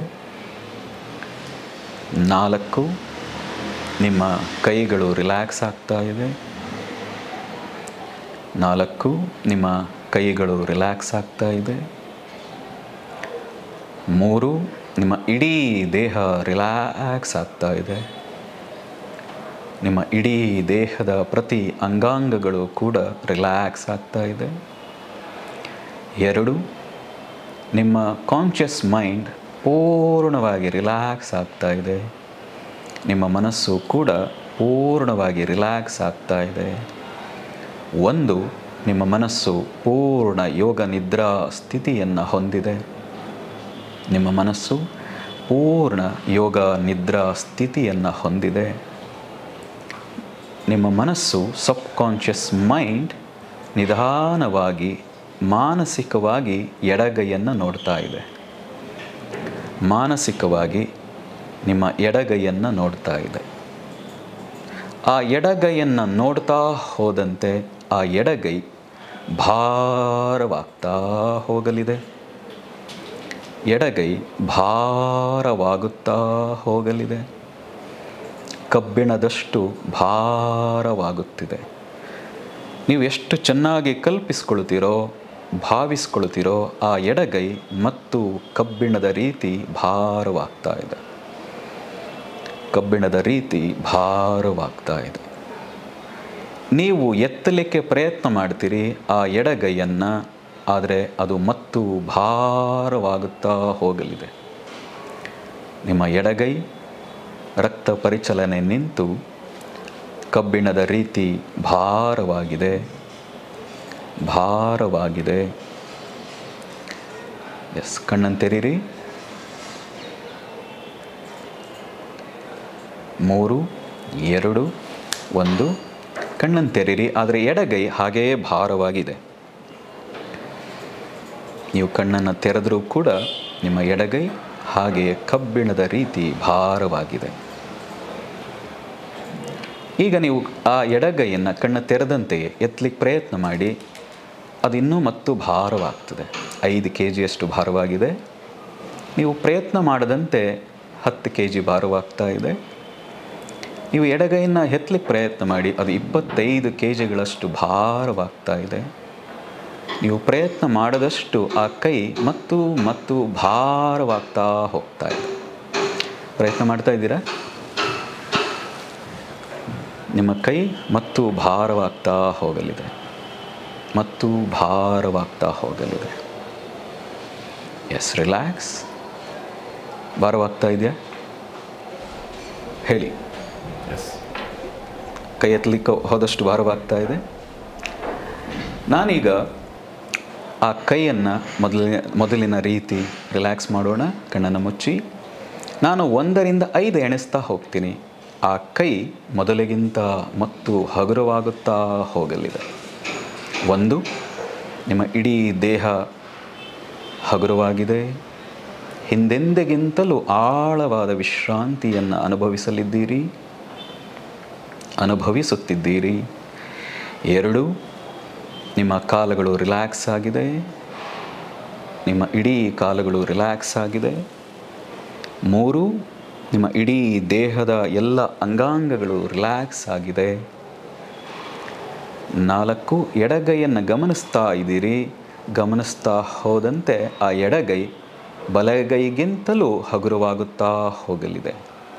ನಾಲ್ಕು, ನಿಮ್ಮ ಕೈಗಳು ರಿಲ್ಯಾಕ್ಸ್ ಆಗ್ತಾ ಇದೆ. ನಾಲ್ಕು, ನಿಮ್ಮ ಕೈಗಳು ರಿಲ್ಯಾಕ್ಸ್ ಆಗ್ತಾ ಇದೆ. ಮೂರು, ನಿಮ್ಮ ಇಡೀ ದೇಹ ರಿಲ್ಯಾಕ್ಸ್ ಆಗ್ತಾ ಇದೆ. ನಿಮ್ಮ ಇಡೀ ದೇಹದ ಪ್ರತಿ ಅಂಗಾಂಗಗಳು ಕೂಡ ರಿಲ್ಯಾಕ್ಸ್ ಆಗ್ತಾ ಇದೆ. ಎರಡು, ನಿಮ್ಮ ಕಾನ್ಷಿಯಸ್ ಮೈಂಡ್ ಪೂರ್ಣವಾಗಿ ರಿಲ್ಯಾಕ್ಸ್ ಆಗ್ತಾ ಇದೆ. ನಿಮ್ಮ ಮನಸ್ಸು ಕೂಡ ಪೂರ್ಣವಾಗಿ ರಿಲ್ಯಾಕ್ಸ್ ಆಗ್ತಾ ಇದೆ. ಒಂದು, ನಿಮ್ಮ ಮನಸ್ಸು ಪೂರ್ಣ ಯೋಗ ನಿದ್ರಾ ಸ್ಥಿತಿಯನ್ನು ಹೊಂದಿದೆ. ನಿಮ್ಮ ಮನಸ್ಸು ಪೂರ್ಣ ಯೋಗ ನಿದ್ರಾ ಸ್ಥಿತಿಯನ್ನು ಹೊಂದಿದೆ. ನಿಮ್ಮ ಮನಸ್ಸು, ಸಬ್ ಕಾನ್ಷಿಯಸ್ ಮೈಂಡ್ ನಿಧಾನವಾಗಿ ಮಾನಸಿಕವಾಗಿ ಎಡಗೈಯನ್ನು ನೋಡ್ತಾ ಇದೆ. ಮಾನಸಿಕವಾಗಿ ನಿಮ್ಮ ಎಡಗೈಯನ್ನು ನೋಡ್ತಾ ಇದೆ. ಆ ಎಡಗೈಯನ್ನು ನೋಡ್ತಾ ಹೋದಂತೆ ಆ ಎಡಗೈ ಭಾರವಾಗ್ತಾ ಹೋಗಲಿದೆ. ಎಡಗೈ ಭಾರವಾಗುತ್ತಾ ಹೋಗಲಿದೆ. ಕಬ್ಬಿಣದಷ್ಟು ಭಾರವಾಗುತ್ತಿದೆ. ನೀವು ಎಷ್ಟು ಚೆನ್ನಾಗಿ ಕಲ್ಪಿಸ್ಕೊಳ್ತೀರೋ, ಭಾವಿಸ್ಕೊಳ್ತೀರೋ, ಆ ಎಡಗೈ ಮತ್ತು ಕಬ್ಬಿಣದ ರೀತಿ ಭಾರವಾಗ್ತಾ ಇದೆ. ಕಬ್ಬಿಣದ ರೀತಿ ಭಾರವಾಗ್ತಾ ಇದೆ. ನೀವು ಎತ್ತಲಿಕ್ಕೆ ಪ್ರಯತ್ನ ಮಾಡ್ತೀರಿ ಆ ಎಡಗೈಯನ್ನು, ಆದರೆ ಅದು ಮತ್ತು ಭಾರವಾಗುತ್ತಾ ಹೋಗಲಿದೆ. ನಿಮ್ಮ ಎಡಗೈ ರಕ್ತ ಪರಿಚಲನೆ ನಿಂತು ಕಬ್ಬಿಣದ ರೀತಿ ಭಾರವಾಗಿದೆ, ಭಾರವಾಗಿದೆ. ಎಸ್, ಕಣ್ಣನ್ನು ತೆರೀರಿ. ಮೂರು, ಎರಡು, ಒಂದು. ಕಣ್ಣನ್ನು ತೆರೀರಿ. ಆದರೆ ಎಡಗೈ ಹಾಗೆಯೇ ಭಾರವಾಗಿದೆ. ನೀವು ಕಣ್ಣನ್ನು ತೆರೆದರೂ ಕೂಡ ನಿಮ್ಮ ಎಡಗೈ ಹಾಗೆಯೇ ಕಬ್ಬಿಣದ ರೀತಿ ಭಾರವಾಗಿದೆ. ಈಗ ನೀವು ಆ ಎಡಗೈಯನ್ನು ಕಣ್ಣು ತೆರೆದಂತೆಯೇ ಎತ್ತಲಿಕ್ಕೆ ಪ್ರಯತ್ನ ಮಾಡಿ. ಅದು ಇನ್ನೂ ಮತ್ತು ಭಾರವಾಗ್ತದೆ. ಐದು ಕೆ ಜಿಯಷ್ಟು ಭಾರವಾಗಿದೆ. ನೀವು ಪ್ರಯತ್ನ ಮಾಡದಂತೆ ಹತ್ತು ಕೆ ಜಿ ಭಾರವಾಗ್ತಾ ಇದೆ. ನೀವು ಎಡಗೈಯನ್ನು ಎತ್ತಲಿಕ್ಕೆ ಪ್ರಯತ್ನ ಮಾಡಿ. ಅದು ಇಪ್ಪತ್ತೈದು ಕೆ ಜಿಗಳಷ್ಟು ಭಾರವಾಗ್ತಾ ಇದೆ. ನೀವು ಪ್ರಯತ್ನ ಮಾಡದಷ್ಟು ಆ ಕೈ ಮತ್ತು ಮತ್ತು ಭಾರವಾಗ್ತಾ ಹೋಗ್ತಾ ಇದೆ. ಪ್ರಯತ್ನ ಮಾಡ್ತಾ ಇದ್ದೀರಾ? ನಿಮ್ಮ ಕೈ ಮತ್ತು ಭಾರವಾಗ್ತಾ ಹೋಗಲಿದೆ, ಮತ್ತು ಭಾರವಾಗ್ತಾ ಹೋಗಲಿದೆ. S, relax. ಭಾರವಾಗ್ತಾ ಇದೆಯಾ? ಹೇಳಿ. ಎಸ್, ಕೈ ಎತ್ತಲಿಕ್ಕೆ ಹೋದಷ್ಟು ಭಾರವಾಗ್ತಾ ಇದೆ. ನಾನೀಗ ಆ ಕೈಯನ್ನು ಮೊದಲಿನ ಮೊದಲಿನ ರೀತಿ ರಿಲ್ಯಾಕ್ಸ್ ಮಾಡೋಣ. ಕಣ್ಣನ್ನು ಮುಚ್ಚಿ ನಾನು ಒಂದರಿಂದ ಐದು ಎಣಿಸ್ತಾ ಹೋಗ್ತೀನಿ. ಆ ಕೈ ಮೊದಲಿಗಿಂತ ಮತ್ತು ಹಗುರವಾಗುತ್ತಾ ಹೋಗಲಿದೆ. ಒಂದು, ನಿಮ್ಮ ಇಡೀ ದೇಹ ಹಗುರವಾಗಿದೆ. ಹಿಂದೆಂದಿಗಿಂತಲೂ ಆಳವಾದ ವಿಶ್ರಾಂತಿಯನ್ನು ಅನುಭವಿಸಲಿದ್ದೀರಿ, ಅನುಭವಿಸುತ್ತಿದ್ದೀರಿ. ಎರಡು, ನಿಮ್ಮ ಕಾಲುಗಳು ರಿಲ್ಯಾಕ್ಸ್ ಆಗಿದೆ. ನಿಮ್ಮ ಇಡೀ ಕಾಲುಗಳು ರಿಲ್ಯಾಕ್ಸ್ ಆಗಿದೆ. ಮೂರು, ನಿಮ್ಮ ಇಡೀ ದೇಹದ ಎಲ್ಲ ಅಂಗಾಂಗಗಳು ರಿಲ್ಯಾಕ್ಸ್ ಆಗಿದೆ. ನಾಲ್ಕು, ಎಡಗೈಯನ್ನು ಗಮನಿಸ್ತಾ ಇದ್ದೀರಿ. ಗಮನಿಸ್ತಾ ಹೋದಂತೆ ಆ ಎಡಗೈ ಬಲಗೈಗಿಂತಲೂ ಹಗುರವಾಗುತ್ತಾ ಹೋಗಲಿದೆ.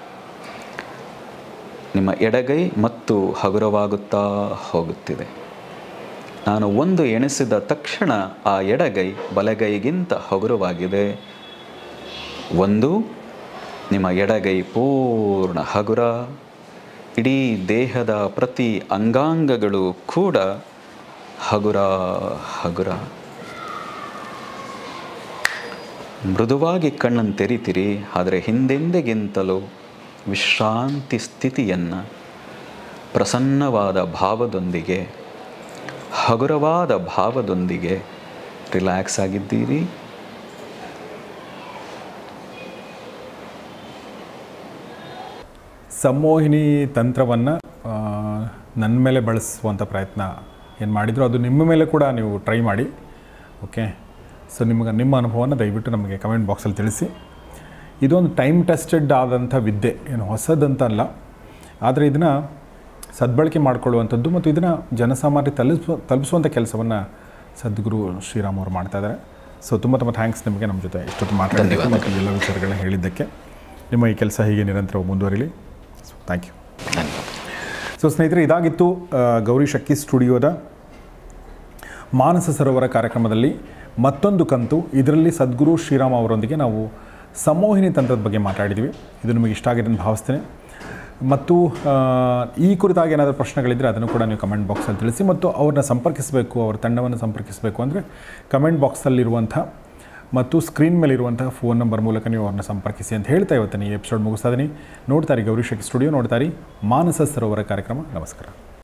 ನಿಮ್ಮ ಎಡಗೈ ಮತ್ತು ಹಗುರವಾಗುತ್ತಾ ಹೋಗುತ್ತಿದೆ. ನಾನು ಒಂದು ಎಣಿಸಿದ ತಕ್ಷಣ ಆ ಎಡಗೈ ಬಲಗೈಗಿಂತ ಹಗುರವಾಗಿದೆ. ಒಂದು, ನಿಮ್ಮ ಎಡಗೈ ಪೂರ್ಣ ಹಗುರ. ಇಡೀ ದೇಹದ ಪ್ರತಿ ಅಂಗಾಂಗಗಳು ಕೂಡ ಹಗುರ ಹಗುರ. ಮೃದುವಾಗಿ ಕಣ್ಣನ್ನು ತೆರಿತೀರಿ, ಆದರೆ ಹಿಂದೆಂದಿಗಿಂತಲೂ ವಿಶ್ರಾಂತಿ ಸ್ಥಿತಿಯನ್ನು ಪ್ರಸನ್ನವಾದ ಭಾವದೊಂದಿಗೆ, ಹಗುರವಾದ ಭಾವದೊಂದಿಗೆ ರಿಲ್ಯಾಕ್ಸ್ ಆಗಿದ್ದೀರಿ. ಸಂಮೋಹಿನಿ ತಂತ್ರವನ್ನು ನನ್ನ ಮೇಲೆ ಬಳಸುವಂಥ ಪ್ರಯತ್ನ ಏನು ಮಾಡಿದ್ರು ಅದು ನಿಮ್ಮ ಮೇಲೆ ಕೂಡ ನೀವು ಟ್ರೈ ಮಾಡಿ. ಓಕೆ, ಸೊ ನಿಮಗೆ ನಿಮ್ಮ ಅನುಭವನ ದಯವಿಟ್ಟು ನಮಗೆ ಕಮೆಂಟ್ ಬಾಕ್ಸಲ್ಲಿ ತಿಳಿಸಿ. ಇದೊಂದು ಟೈಮ್ ಟೆಸ್ಟೆಡ್ ಆದಂಥ ವಿದ್ಯೆ, ಏನು ಹೊಸದಂತ ಅಲ್ಲ. ಆದರೆ ಇದನ್ನು ಸದ್ಬಳಕೆ ಮಾಡಿಕೊಳ್ಳುವಂಥದ್ದು ಮತ್ತು ಇದನ್ನು ಜನಸಾಮಾನ್ಯ ತಲುಪಿಸುವ ತಲುಪಿಸುವಂಥ ಕೆಲಸವನ್ನು ಸದ್ಗುರು ಶ್ರೀರಾಮ್ ಅವರು ಮಾಡ್ತಾ ಇದ್ದಾರೆ. ಸೊ ತುಂಬ ತುಂಬ ಥ್ಯಾಂಕ್ಸ್ ನಿಮಗೆ ನಮ್ಮ ಜೊತೆ ಇಷ್ಟೊತ್ತು ಮಾತಾಡೋದಕ್ಕೆ ಮತ್ತು ಎಲ್ಲ ವಿಚಾರಗಳನ್ನ ಹೇಳಿದ್ದಕ್ಕೆ. ನಿಮ್ಮ ಈ ಕೆಲಸ ಹೀಗೆ ನಿರಂತರವಾಗಿ ಮುಂದುವರಿಲಿ. So thank you. ಸೊ ಸ್ನೇಹಿತರೆ, ಇದಾಗಿತ್ತು ಗೌರಿ ಶಕ್ಕಿ ಸ್ಟುಡಿಯೋದ ಮಾನಸ ಸರೋವರ ಕಾರ್ಯಕ್ರಮದಲ್ಲಿ ಮತ್ತೊಂದು ಕಂತು. ಇದರಲ್ಲಿ ಸದ್ಗುರು ಶ್ರೀರಾಮ್ ಅವರೊಂದಿಗೆ ನಾವು ಸಂಮೋಹಿನಿ ತಂತ್ರದ ಬಗ್ಗೆ ಮಾತಾಡಿದ್ವಿ. ಇದು ನಿಮಗೆ ಇಷ್ಟ ಆಗಿದೆ ಅಂತ ಭಾವಿಸ್ತೇನೆ. ಮತ್ತು ಈ ಕುರಿತಾಗಿ ಏನಾದರೂ ಪ್ರಶ್ನೆಗಳಿದ್ದರೆ ಅದನ್ನು ಕೂಡ ನೀವು ಕಮೆಂಟ್ ಬಾಕ್ಸಲ್ಲಿ ತಿಳಿಸಿ. ಮತ್ತು ಅವ್ರನ್ನ ಸಂಪರ್ಕಿಸಬೇಕು, ಅವರ ತಂಡವನ್ನು ಸಂಪರ್ಕಿಸಬೇಕು ಅಂದರೆ ಕಮೆಂಟ್ ಬಾಕ್ಸಲ್ಲಿರುವಂಥ ಮತ್ತು ಸ್ಕ್ರೀನ್ ಮೇಲಿರುವಂಥ ಫೋನ್ ನಂಬರ್ ಮೂಲಕ ನೀವು ಅವ್ರನ್ನ ಸಂಪರ್ಕಿಸಿ ಅಂತ ಹೇಳ್ತಾ ಇವತ್ತಿನ ಈ ಎಪಿಸೋಡ್ ಮುಗಿಸ್ತಾ ಇದ್ದೀನಿ. ನೋಡ್ತಾರೆ ಗೌರಿ ಶಕ್ಕಿ ಸ್ಟುಡಿಯೋ, ನೋಡ್ತಾರೆ ಮಾನಸ ಸರೋವರ ಕಾರ್ಯಕ್ರಮ. ನಮಸ್ಕಾರ.